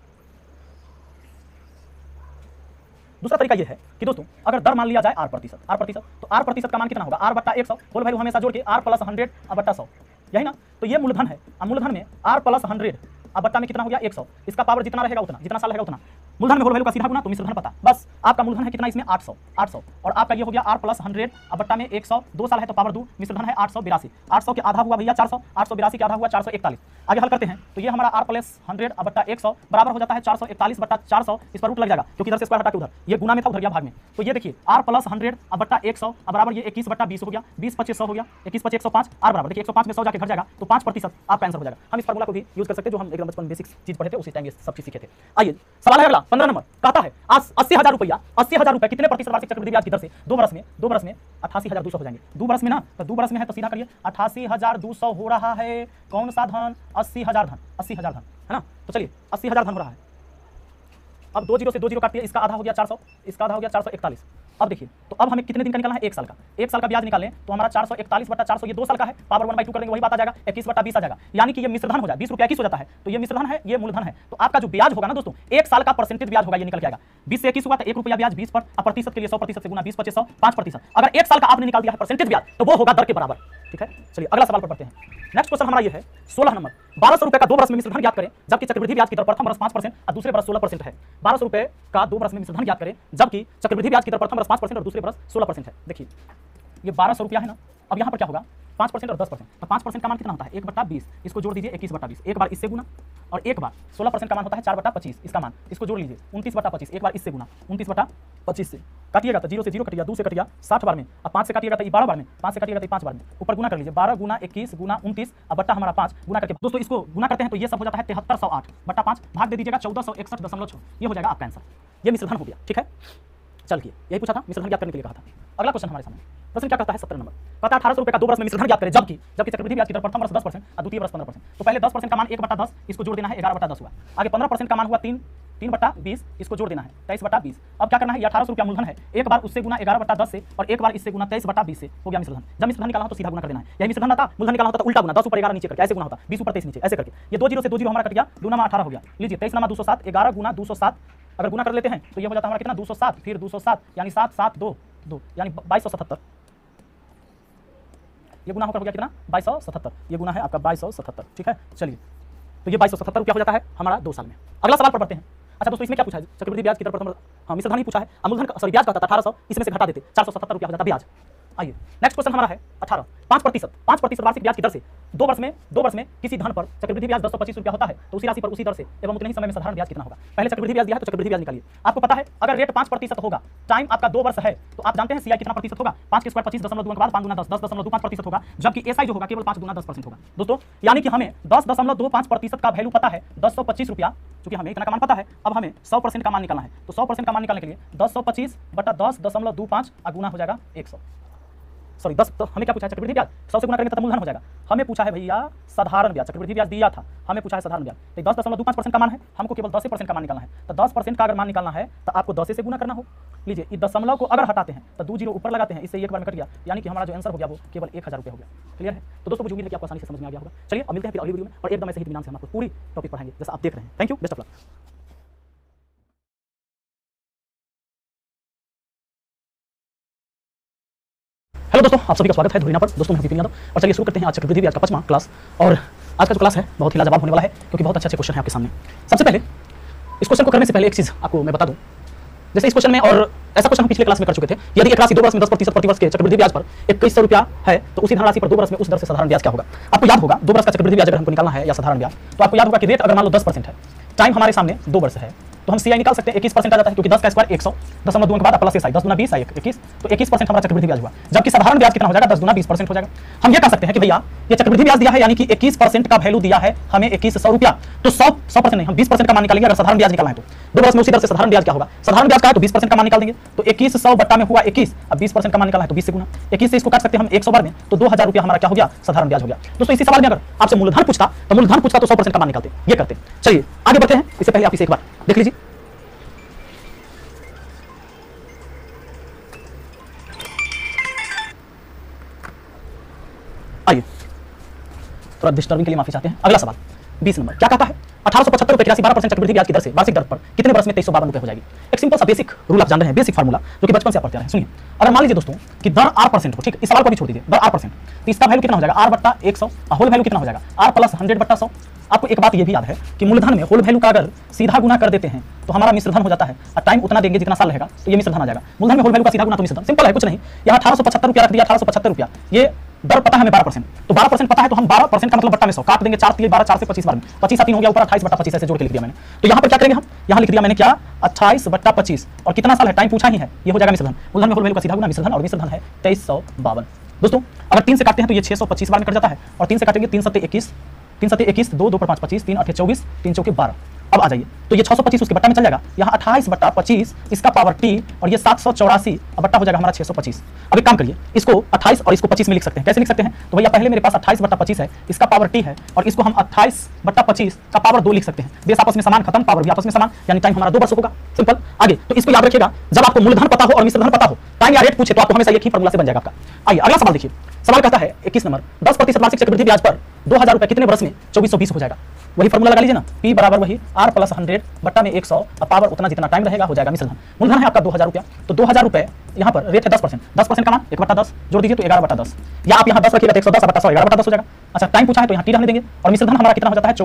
दूसरा तरीका ये है कि दोस्तों अगर दर मान लिया जाए r प्रतिशत, तो r प्रतिशत का मान कितना होगा? r/100 होल वैल्यू हमेशा जोड़ के r + 100/100, यही ना। तो ये मूलधन है, मूलधन में r + 100 अब बट्टा में कितना हो गया 100, इसका पावर जितना रहेगा उतना, जितना साल रहेगा उतना। मूलधन में होल वैल्यू का सीधा गुना तो मिश्रधन पता, बस आपका मूलधन है कितना इसमें 800 और आपका ये हो गया r + 100 अब बट्टा में 100, 2 साल है तो पावर 2, मिश्रधन है 882, 800 के आधा हुआ भैया 400, 882 के आधा हुआ 441। आगे हल करते हैं तो ये हमारा r + 100 अब बट्टा 100 बराबर हो जाता है 441/400, इस पर रूट लग जाएगा क्योंकि इधर से स्क्वायर हटा के उधर, ये गुना में था उधर गया भाग में। तो ये देखिए r + 100 अब बट्टा 100 बराबर ये 21/20 हो गया, 20 25 100 हो गया, 21 25 105, r बराबर देखिए 105 में 100 जाके घट जाएगा तो 5% आपका आंसर हो जाएगा। हम इस फार्मूला को भी यूज कर सकते हैं जो हम एकदम बचपन बेसिक चीज पढ़े थे उसी टाइम ये सब चीज सीखे थे। आइए सवाल है अगला 15 नंबर, कहता है 80,000 रुपया, 80,000 रुपये कितने प्रतिशत वार्षिक चक्रवृद्धि ब्याज की दर से 2 वर्ष में 88,200 हो जाएंगे। 2 वर्ष में ना, तो 2 वर्ष में है तो सीधा करिए 88,200 हो रहा है कौन सा धन? 80,000 धन, 80,000 धन है ना। तो चलिए 80,000 धन हो रहा है। अब 2 जीरो से 2 जीरो काटते हैं, इसका आधा हो गया 400, इसका आधा हो गया 441। अब देखिए तो अब हमें कितने दिन का निकालना है? 1 साल का। 1 साल का ब्याज निकालें तो हमारा 441/400 ये 2 साल का है, पावर 1/2 कर देंगे वही बात आ जाएगा, 21/20 आ जाएगा, यानी कि ये मिश्रधन हो जाए 20 रुपया 21 हो जाता है, तो ये मिश्रधन है ये मूलधन है। तो आपका जो ब्याज होगा ना दोस्तों 1 साल का परसेंटेज ब्याज होगा, ये निकल के आएगा 20 से 21 हुआ तो 1 रुपया ब्याज 20 पर, अब प्रतिशत के लिए 100% से गुना 20 25 100 5%। अगर 1 साल का आपने निकाल दिया है परसेंटेज ब्याज तो वो होगा दर के बराबर। ठीक है, चलिए अगला सवाल पर पढ़ते हैं। नेक्स्ट क्वेश्चन हमारा ये है 16 नंबर, 1200 रुपये का 2 वर्ष में मिश्रधन ज्ञात करें जबकि चक्रवृद्धि ब्याज की दर प्रथम वर्ष 5% और दूसरे वर्ष 16% है। 1200 रुपये का 2 वर्ष में मिश्रधन ज्ञात करें जबकि चक्रवृद्धि ब्याज की दर प्रथम वर्ष 5% और दूसरे वर्ष 16% है। देखिए ये 1200 रुपया है ना, अब यहाँ पर क्या होगा 5% और 10%, तो 5% का मान कितना होता है 1/20, इसको जोड़ दीजिए 21/20, एक बार इससे गुना और एक बार 16% का मान होता है 4/25, इसका मान इसको जोड़ लीजिए 29/25, एक बार इससे गुना 29/25 से काटिएगा तो 0 से 0 कट गया, 2 से कट गया 60 बार में, अब 5 से काटिएगा तो 12 बार में, 5 से काटिएगा तो 5 बार में, ऊपर गुना कर लीजिए 12 गुना 21 गुना 29 अब बट्टा हमारा 5 गुना करके दोस्तों इसको गुना करते हैं तो ये सब हो जाता है 7308/5 भाग दे दीजिएगा 1461.6, ये हो जाएगा आपका आंसर। ये मिश्रधन हो गया। ठीक है, चलिए यही पूछा था, मिश्रधन ज्ञात करने के लिए कहा था। अगला क्वेश्चन हमारे सामने, प्रश्न क्या कहता है 17 नंबर, कहता है 1800 रुपये का 2 वर्ष में मिश्रधन ज्ञात करें जबकि चक्रवृद्धि ब्याज की दर प्रथम वर्ष 10% और द्वितीय वर्ष 15%। तो पहले 10% का मान 1/10, इसको जोड़ देना है 11/10 हुआ। आगे 15% का मान हुआ 3/20, इसको जोड़ देना है 23/20। अब क्या करना है, ये 1800 रुपया मूलधन है, एक बार उससे गुना 11/10 से और एक बार इससे गुना 23/20 से हो गया मिश्रधन। जब मिश्रधन निकालना हो तो सीधा गुना कर देना है, यही मिश्रधन आता, मूलधन निकालना होता तो उल्टा गुना 10 ऊपर 11 नीचे करके ऐसे गुना होता, 20 ऊपर 23 नीचे ऐसे करके। ये 2 जीरो से 2 जीरो हमारा कट गया, 2 9 18 हो गया, लीजिए 23 9 207, 11 गुना 207 अगर गुना कर लेते हैं तो ये हो जाता है हमारा कितना 207, फिर 207 यानी 7 7 2 2 यानी 2277 ये गुना होकर हो गया कितना 2277, ये गुना है आपका 2277, ठीक है। चलिए तो ये 2277 रुपया हो जाता है हमारा 2 साल में। अगला सवाल पर बढ़ते हैं। अच्छा दोस्तों, इसमें क्या पूछा है? चक्रवृद्धि ब्याज की दर पर हाँ मिश्रधन ही पूछा है। मूलधन सॉरी ब्याज का था 1800, इसमें से घटा देते 477 रुपया हो जाता ब्याज। आइए नेक्स्ट क्वेश्चन हमारा है 18 5% वार्षिक ब्याज की दर से 2 वर्ष में किसी धन पर चक्रवृद्धि ब्याज 225 रुपया होता है तो उसी राशि पर उसी दर से एवं उतने ही समय में साधारण ब्याज कितना होगा। पहले चक्रवृद्धि ब्याज दिया है तो चक्रवृद्धि ब्याज निकालिए। आपको पता है अगर रेट 5% होगा, टाइम आपका 2 वर्ष है, तो आप जानते हैं सीआई कितना प्रतिशत होगा? 5 के स्क्वायर 25.2 के बाद 5 गुना 10 10.25% होगा, जबकि एसआई जो होगा केवल 5 गुना 10% होगा। दोस्तों यानी कि हमें 10.25% का वैल्यू पता है 225 रुपया, क्योंकि हमें इतना का मान पता है। अब हमें 100% का मान निकालना है, तो 100% का मान निकालने के लिए 225 बटा 10.25 गुना हो जाएगा 100। सॉरी 10, तो हमें क्या पूछा है? चक्रवृद्धि ब्याज 100 से गुना करेंगे तो मूलधन हो जाएगा। हमें पूछा है भैया साधारण ब्याज, चक्रवृद्धि ब्याज दिया था, हमें पूछा है साधारण ब्याज। तो 10.25% का मान है, हमको केवल 10% का मान निकालना है। तो 10% का अगर मान निकालना है तो आपको 10 से गुना करना हो। लीजिए इस दशमलव को अगर हटाते हैं तो 2 जीरो ऊपर लगाते हैं, इससे एक बार में कट गया, यानी कि हमारा जो आंसर हो गया वो केवल 1000 रुपये हो गया। क्लियर है? तो दोस्तों मुझे उम्मीद है कि आपको आसानी से समझ में आ गया होगा। चलिए अब मिलते हैं फिर अगली वीडियो में और एकदम ऐसे ही इत्मीनान से हम आपको पूरी टॉपिक पढ़ाएंगे जैसा आप देख रहे हैं। Thank you, best of luck. Hello दोस्तों, आप सभी का स्वागत है धुरीना पर। दोस्तों मैं विपिन यादव और चलिए शुरू करते हैं आज चक्रवृद्धि ब्याज का 5वां क्लास। और आज का जो क्लास है बहुत ही लाजवाब होने वाला है, क्योंकि बहुत अच्छे क्वेश्चन है आपके सामने। सबसे पहले इस क्वेश्चन को करने से पहले एक चीज आपको मैं बता दूं, जैसे इस क्वेश्चन में और ऐसा क्वेश्चन हम पिछले क्लास में कर चुके थे। यदि एक राशि 2 वर्ष में 10% प्रति वर्ष के चक्रवृद्धि ब्याज पर 2100 रुपया है तो उसी धनराशि पर 2 वर्ष में उस दर से साधारण ब्याज क्या होगा। आपको याद होगा 2 वर्ष का चक्रवृद्धि ब्याज अगर हमको निकालना है या साधारण ब्याज, तो आपको याद होगा कि रेट अगर मान लो 10% है, टाइम हमारे सामने 2 वर्ष है, तो हम सीआई निकाल सकते हैं 21% आ जाता है, क्योंकि 10 का स्क्वायर 100, 10.2 के बाद प्लस एसआई 10 गुना 20 आई 21, तो 21% हमारा चक्रवृद्धि ब्याज हुआ। जबकि साधारण ब्याज कितना हो जाएगा? 10 गुना 20% हो जाएगा। हम ये कह सकते हैं कि भैया ये चक्रवृद्धि ब्याज दिया है, यानी कि 21% का वैल्यू दिया है हमें 2100 रुपया, तो 100% नहीं, हम 20% का मान निकालेंगे। अगर साधारण ब्याज निकालना है तो 2 वर्ष में उसी दर से साधारण ब्याज क्या होगा? साधारण ब्याज का है तो 20% का मान निकाल देंगे, तो 2100 बट्टा में हुआ 21। अब 20% का मान निकालना है तो 20 से गुना, 21 से इसको काट सकते हैं हम 100 बार में, तो 2000 रुपया हमारा क्या हो गया? साधारण ब्याज हो गया। दोस्तों इसी सवाल में अगर आपसे मूलधन पूछता तो 100% का मान निकालते, ये करते। चलिए आगे बढ़ते हैं, इससे पहले आप इसे एक बार देख लीजिए। आइए थोड़ा डिस्टर्बिंग के लिए माफी चाहते हैं। अगला सवाल 20 नंबर क्या कहता है? 1875 रुपये की राशि 12% चक्रवृद्धि ब्याज की दर से वार्षिक दर पर कितने वर्ष में 2352 रुपये हो जाएगी। एक सिंपल सा बेसिक रूल आप जान रहे हैं, बेसिक फार्मूला जो कि बचपन से आप पढ़ते आ रहे हैं। सुनिए, अगर मान लीजिए दोस्तों कि दर r% हो, ठीक, इस सवाल को भी छोड़ दीजिए, दर r%, तो इसका वैल्यू कितना हो जाएगा? r बट्टा 100, होल वैल्यू कितना हो जाएगा? r प्लस 100 बट्टा 100। आपको एक बात ये भी याद है कि मूलधन में होल वैल्यू का अगर सीधा गुना कर देते हैं तो हमारा मिश्रधन हो जाता है, और टाइम उतना देंगे जितना साल रहेगा, तो ये मिश्रधन आ जाएगा। मूलधन में होल वैल्यू का सीधा गुना तो मिश्रधन। सिंपल है, कुछ नहीं। यहाँ 1875 रुपया रख दिया, 1875 रुपया, ये दर पता है हमें 12%, तो 12% पता है, तो हम 12% का मतलब बट्टा में 100 काट देंगे, 4 3 12, 4 से 25 बार में 25 3 हो गया, ऊपर 28 बट्टा 25 ऐसे जोड़ के लिख दिया मैंने। तो यहाँ पर क्या करेंगे हम? यहाँ लिख दिया मैंने क्या? 28 बट्टा 25, और कितना साल है? टाइम पूछा ही है, ये हो जाएगा मिश्रधन। मूलधन में होल वैल्यू का सीधा गुना मिश्रधन, और मिश्रधन है 2352। दोस्तों अगर 3 से काटते हैं तो ये 625 बार में कट जाता है, और 3 से काटेंगे 3 7 21, 3 7 21, 2 2 पर 5 25, 3 8 24, 3 चौके 12। अब आ जाइए, तो ये 625 उसके बट्टा में चल जाएगा, यहाँ 28 बट्टा 25 इसका पावर t, और ये 784 बट्टा हो जाएगा हमारा 625। अब एक काम करिए, इसको 28 और इसको 25 में लिख सकते हैं। कैसे लिख सकते हैं? तो भैया पहले मेरे पास 28 बट्टा 25 है, इसका पावर t है, और इसको हम 28 बट्टा 25 का पावर 2 लिख सकते हैं। बेस आपस में समान, खत्म, पावर भी आपस में समान, यानी टाइम हमारा 2 वर्ष होगा। सिंपल। आगे तो इसको याद रखिएगा, जब आपको मूलधन पता हो और मिश्रधन पता हो, टाइम या रेट पूछे तो आपको हमेशा एक ही फॉर्मूला से बन जाएगा आपका। आइए अगला सवाल देखिए। सवाल कहता है 21 नंबर, 10% वार्षिक चक्रवृद्धि ब्याज पर 2000 रुपये कितने वर्ष में 2420 हो जाएगा। वही फॉर्मूला लगा लीजिए ना, P बराबर वही r प्लस 100 बट्टा में 100, और पावर उतना जितना टाइम रहेगा हो जाएगा मिश्रधन। मूलधन है आपका 2000 रुपया, तो 2000 रुपये यहाँ पर रेट है 10%, 10% का मान 1/10 जोड़ दीजिए तो 11/10, या आप यहाँ 10 रखिएगा तो 110 बट्टा 100 11/10 हो जाएगा। अच्छा टाइम पूछा है तो यहाँ टी रहने देंगे, और मिश्रधन हमारा कितना हो जाता है?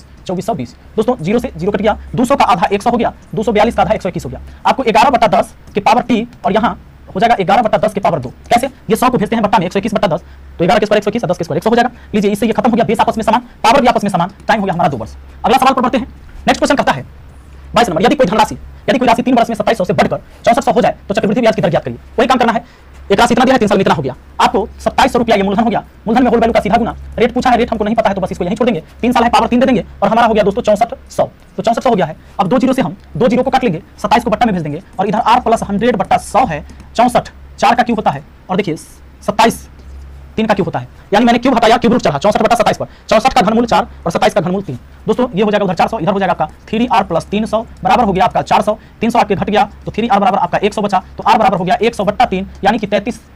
2420। दोस्तों 0 से 0 कट गया, 200 का आधा 100 हो गया, 242 का आधा 121 हो गया। आपको 11/10 के पावर t, और यहाँ हो जाएगा 11/10 के पावर 2। कैसे? ये 100 को भेजते हैं बट्टा में 121/10, तो 11 के स्क्वायर 121, 10 के स्क्वायर 100 हो जाएगा। लीजिए इससे ये खत्म हो गया, बेस आपस में समान, पावर भी आपस में समान, टाइम हो गया हमारा 2 वर्ष। अगला सवाल पर बढ़ते हैं। नेक्स्ट क्वेश्चन करता है 22 नंबर, यदि कोई धनराशि 3 वर्ष में 2700 से बढ़कर 6400 हो जाए तो चक्रवृद्धि ब्याज की दर ज्ञात करिए। वही काम करना है, एक राशि इतना दिया है, 3 साल में इतना हो गया, आपको 2700 रुपया ये मूलधन हो गया। मूलधन में होल वैल्यू का सीधा गुना, रेट पूछा है, रेट हमको नहीं पता है तो बस इसको यहीं छोड़ देंगे। 3 साल है, पावर 3 दे देंगे, और हमारा हो गया दोस्तों 6400, तो 6400 हो गया है। अब 2 जीरो से हम 2 जीरो को काट लेंगे, 27 को बट्टा में भेज देंगे, और इधर r प्लस 100 बट्टा 100 है, 64 4 का क्यूब होता है, और देखिए 27 3 का क्यूब होता है, यानी मैंने क्यूब हटाया, क्यूब रूट चढ़ा 64 बट्टा 27 पर, 64 का घनमूल 4 और 27 का घनमूल 3। दोस्तों ये हो जाएगा उधर 400, इधर हो जाएगा आपका 3r प्लस 300 बराबर हो गया आपका 400, 300 आपके घट गया तो 3r बराबर आपका 100 बचा, तो r बराबर हो गया 100 बट्टा 3, यानी कि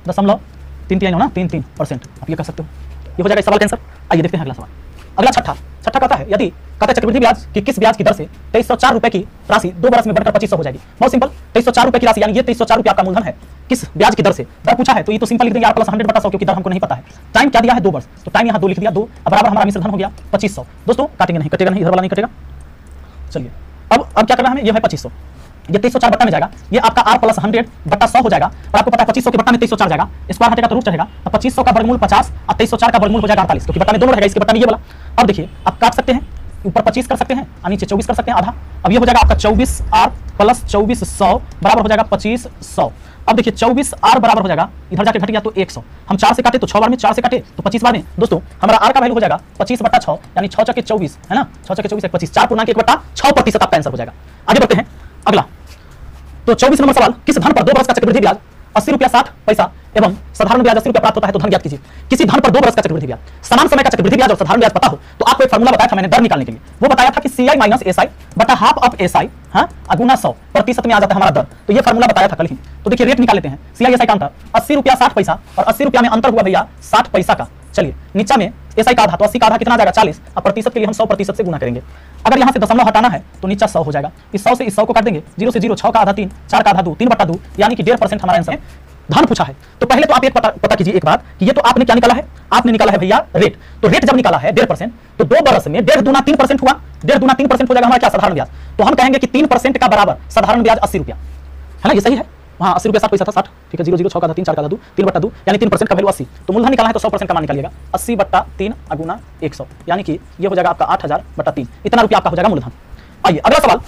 33.33 हो ना, 33%। आप ये कह सकते हो, ये हो जाएगा इस सवाल का आंसर। आइए देखते हैं अगला सवाल। अगला छठा कहता है, यदि कहता है चक्रवृद्धि ब्याज की किस ब्याज की दर से 2304 रुपए की राशि 2 वर्ष में बढ़कर 2500 हो जाएगी। बहुत सिंपल, 2304 रुपए की राशि, यानी ये 2304 रुपए आपका मूलधन है, किस ब्याज की दर से दर पूछा है, तो ये तो सिंपल लिख देंगे r प्लस 100/100, क्योंकि दर हमको नहीं पता है। टाइम क्या दिया है 2 वर्ष, तो टाइम यहाँ 2 लिख दिया, 2 बराबर हमारा मिश्र धन हो गया 2500। दोस्तों काटेंगे नहीं, कटेगा नहीं, इधर वाला नहीं कटेगा। चलिए अब क्या करना है हमें, ये है 2500, ये 2304 बट्टा में जाएगा, ये आपका r प्लस 100/100 हो जाएगा। और आपको पता है 2500 के बट्टा में 2304 जाएगा, स्क्वायर हटेगा तो रूट चढ़ेगा, तो 2500 का वर्गमूल 50 और 2304 का वर्गमूल हो जाएगा 48, क्योंकि बट्टा में दोनों रहेगा, इसके बट्टा में ये वाला। अब देखिए आप काट सकते हैं, ऊपर 25 कर सकते हैं और नीचे 24 कर सकते हैं आधा। अब ये हो जाएगा आपका 24r प्लस 2400 बराबर हो जाएगा 2500। अब देखिए 24r बराबर हो जाएगा, इधर जाके घट गया तो 100, हम 4 से काटे तो 6 बार में, 4 से काटे तो 25 बार में। दोस्तों हमारा r का वैल्यू हो जाएगा 25/6, यानी 6 चौके 24 है ना, 6 चौके 24 25, 4.1/6% आपका आंसर हो जाएगा। आगे बढ़ते हैं अगला। तो 24 नंबर सवाल, किस धन पर 2 वर्ष का चक्रवृद्धि ब्याज 80 रुपया 60 पैसा एवं साधारण ब्याज 80 रुपया प्राप्त होता है, तो धन ज्ञात कीजिए। किसी धन पर 2 वर्ष का चक्रवृद्धि ब्याज, समान समय का चक्रवृद्धि ब्याज और साधारण ब्याज पता हो तो आपको एक फार्मूला बताया था मैंने दर निकालने के लिए, वो बताया था कि CI माइनस SI बटा हाफ ऑफ SI गुना 100% में आ जाता है हमारा दर। तो ये फार्मूला बताया था कल ही। तो देखिए रेट निकाल लेते हैं, CI SI का अंतर 80 रुपया 60 पैसा और 80 रुपया में अंतर हुआ भैया 60 पैसा का। चलिए नीचा में SI का आधा, तो 80 का आधा कितना आ जाएगा 40, और प्रतिशत के लिए हम 100% से गुना करेंगे। अगर यहाँ से दशमलव हटाना है तो नीचा 100 हो जाएगा, इस 100 से इस 100 को काट देंगे, 0 से 0, 6 का आधा 3, 4 का आधा 2, 3/2, यानी कि 1.5% हमारा आंसर है। धन पूछा है तो पहले तो आप एक पता कीजिए एक बात कि ये तो आपने क्या निकाला है, आपने निकाला है भैया रेट। तो रेट जब निकाला है 1.5%, तो 2 वर्ष में 1.5 दूना 3% हुआ, 1.5 दूना 3% हो जाएगा हमारा क्या साधारण ब्याज। तो हम कहेंगे कि 3% का बराबर साधारण ब्याज 80 रुपया है ना, ये सही है। वहाँ 80 रुपया 60 पैसा था 60, ठीक है, 0 0 6 का 3, 4 का 2, 3/2, यानी 3% का वैल्यू 80। तो मूलधन निकालना है तो 100% का मान निकालिएगा, 80/3 गुना 100, यानी कि ये हो जाएगा आपका 8000/3, इतना रुपया आपका हो जाएगा मूलधन। आइए अगला सवाल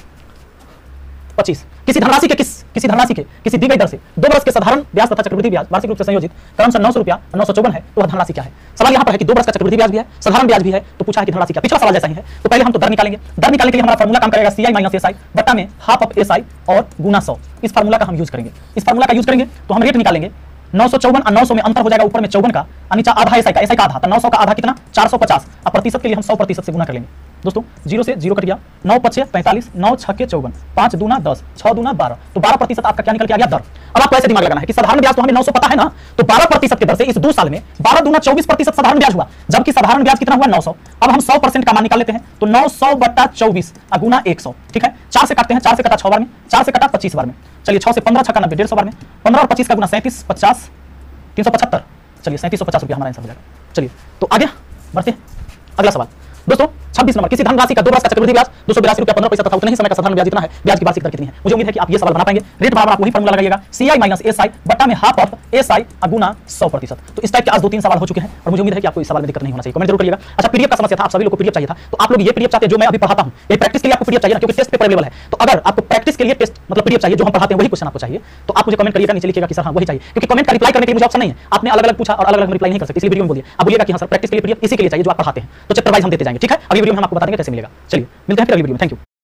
25, किसी धनराशि के किसी दी गई दर से 2 वर्ष के साधारण ब्याज तथा चक्रवृद्धि ब्याज वार्षिक रूप से संयोजित क्रमशः 900 रुपया और 954 है, तो वह धनराशि क्या है। सवाल यहाँ पर है कि 2 वर्ष का चक्रवृद्धि ब्याज भी है, साधारण ब्याज भी है, तो पूछा है कि धनराशि क्या। पिछला सवाल जैसा ही है, तो पहले हम तो दर निकालेंगे। दर निकालने के लिए हमारा फार्मूला काम करेगा CI माइनस SI बट्टा में हाफ ऑफ SI और गुना 100। इस फार्मूला का हम यूज करेंगे, तो हम रेट निकालेंगे 954 और 900 में अंतर हो जाएगा, ऊपर में 54 का और नीचे आधा SI का आधा, तो 900 का आधा कितना 450, और प्रतिशत के लिए हम 100% से गुना कर लेंगे। दोस्तों 0 से 0 कट गया, 9 5 45, 9 6 54, 5 दूना 10, 6 दूना 12, तो 12% आपका क्या निकल के आ गया दर। अब आपको ऐसे दिमाग लगाना है कि साधारण ब्याज तो हमें 900 पता है ना, तो 12% की दर से इस 2 साल में 12 दूना 24% साधारण ब्याज हुआ, जबकि साधारण ब्याज कितना हुआ 900। अब हम 100% का मान निकाल लेते हैं, तो 900/24 गुना 100, ठीक है। 4 से काटते हैं, 4 से कटा 6 बार में, 4 से कटा 25 बार में। चलिए 6 से 15, 6 का 90, 150 बार में, 15 और 25 का गुना 37, 50, 375, चलिए 3750 रुपया हमारा आंसर हो जाएगा। चलिए तो आगे बढ़ते हैं अगला सवाल। दोस्तों 26 नंबर, किसी धनराशि का 2 वर्ष का चक्रवृद्धि ब्याज 282 रुपया 15 पैसा तथा उतने ही समय का साधारण ब्याज जितना है, ब्याज की वार्षिक दर कितनी है। मुझे उम्मीद है कि आप ये सवाल बना पाएंगे। रेट बराबर आप वही फार्मूला लगाइएगा, CI माइनस SI बट्टा में हाफ ऑफ SI गुना 100%। तो इस टाइप के आज 2-3 सवाल हो चुके हैं और मुझे उम्मीद है कि आपको इस सवाल में दिक्कत नहीं होना चाहिए। कमेंट जरूर करिएगा। अच्छा PDF का समस्या था, आप सभी लोगों को PDF चाहिए था, तो आप लोग ये PDF चाहते हैं जो मैं अभी पढ़ाता हूं, ये प्रैक्टिस के लिए आपको PDF चाहिए ना, क्योंकि टेस्ट पेपर अवेलेबल है। तो अगर आपको प्रैक्टिस के लिए टेस्ट मतलब PDF चाहिए, जो हम पढ़ाते हैं वही क्वेश्चन आपको चाहिए, तो आप मुझे कमेंट करिएगा, नीचे लिखिएगा कि सर हाँ वही चाहिए, क्योंकि कमेंट का रिप्लाई करने के लिए मुझे ऑप्शन नहीं है। आपने अलग-अलग पूछा और अलग-अलग रिप्लाई नहीं कर सकते, इसलिए वीडियो में बोलिए, आप बोलिएगा कि हाँ सर प्रैक्टिस के लिए PDF इसी के लिए चाहिए जो आप पढ़ाते हैं, तो चैप्टर वाइज हम देते जाएंगे, ठीक है। अगली वीडियो में हम आपको बताएंगे कैसे मिलेगा। चलिए मिलते हैं फिर अगली वीडियो में, थैंक यू।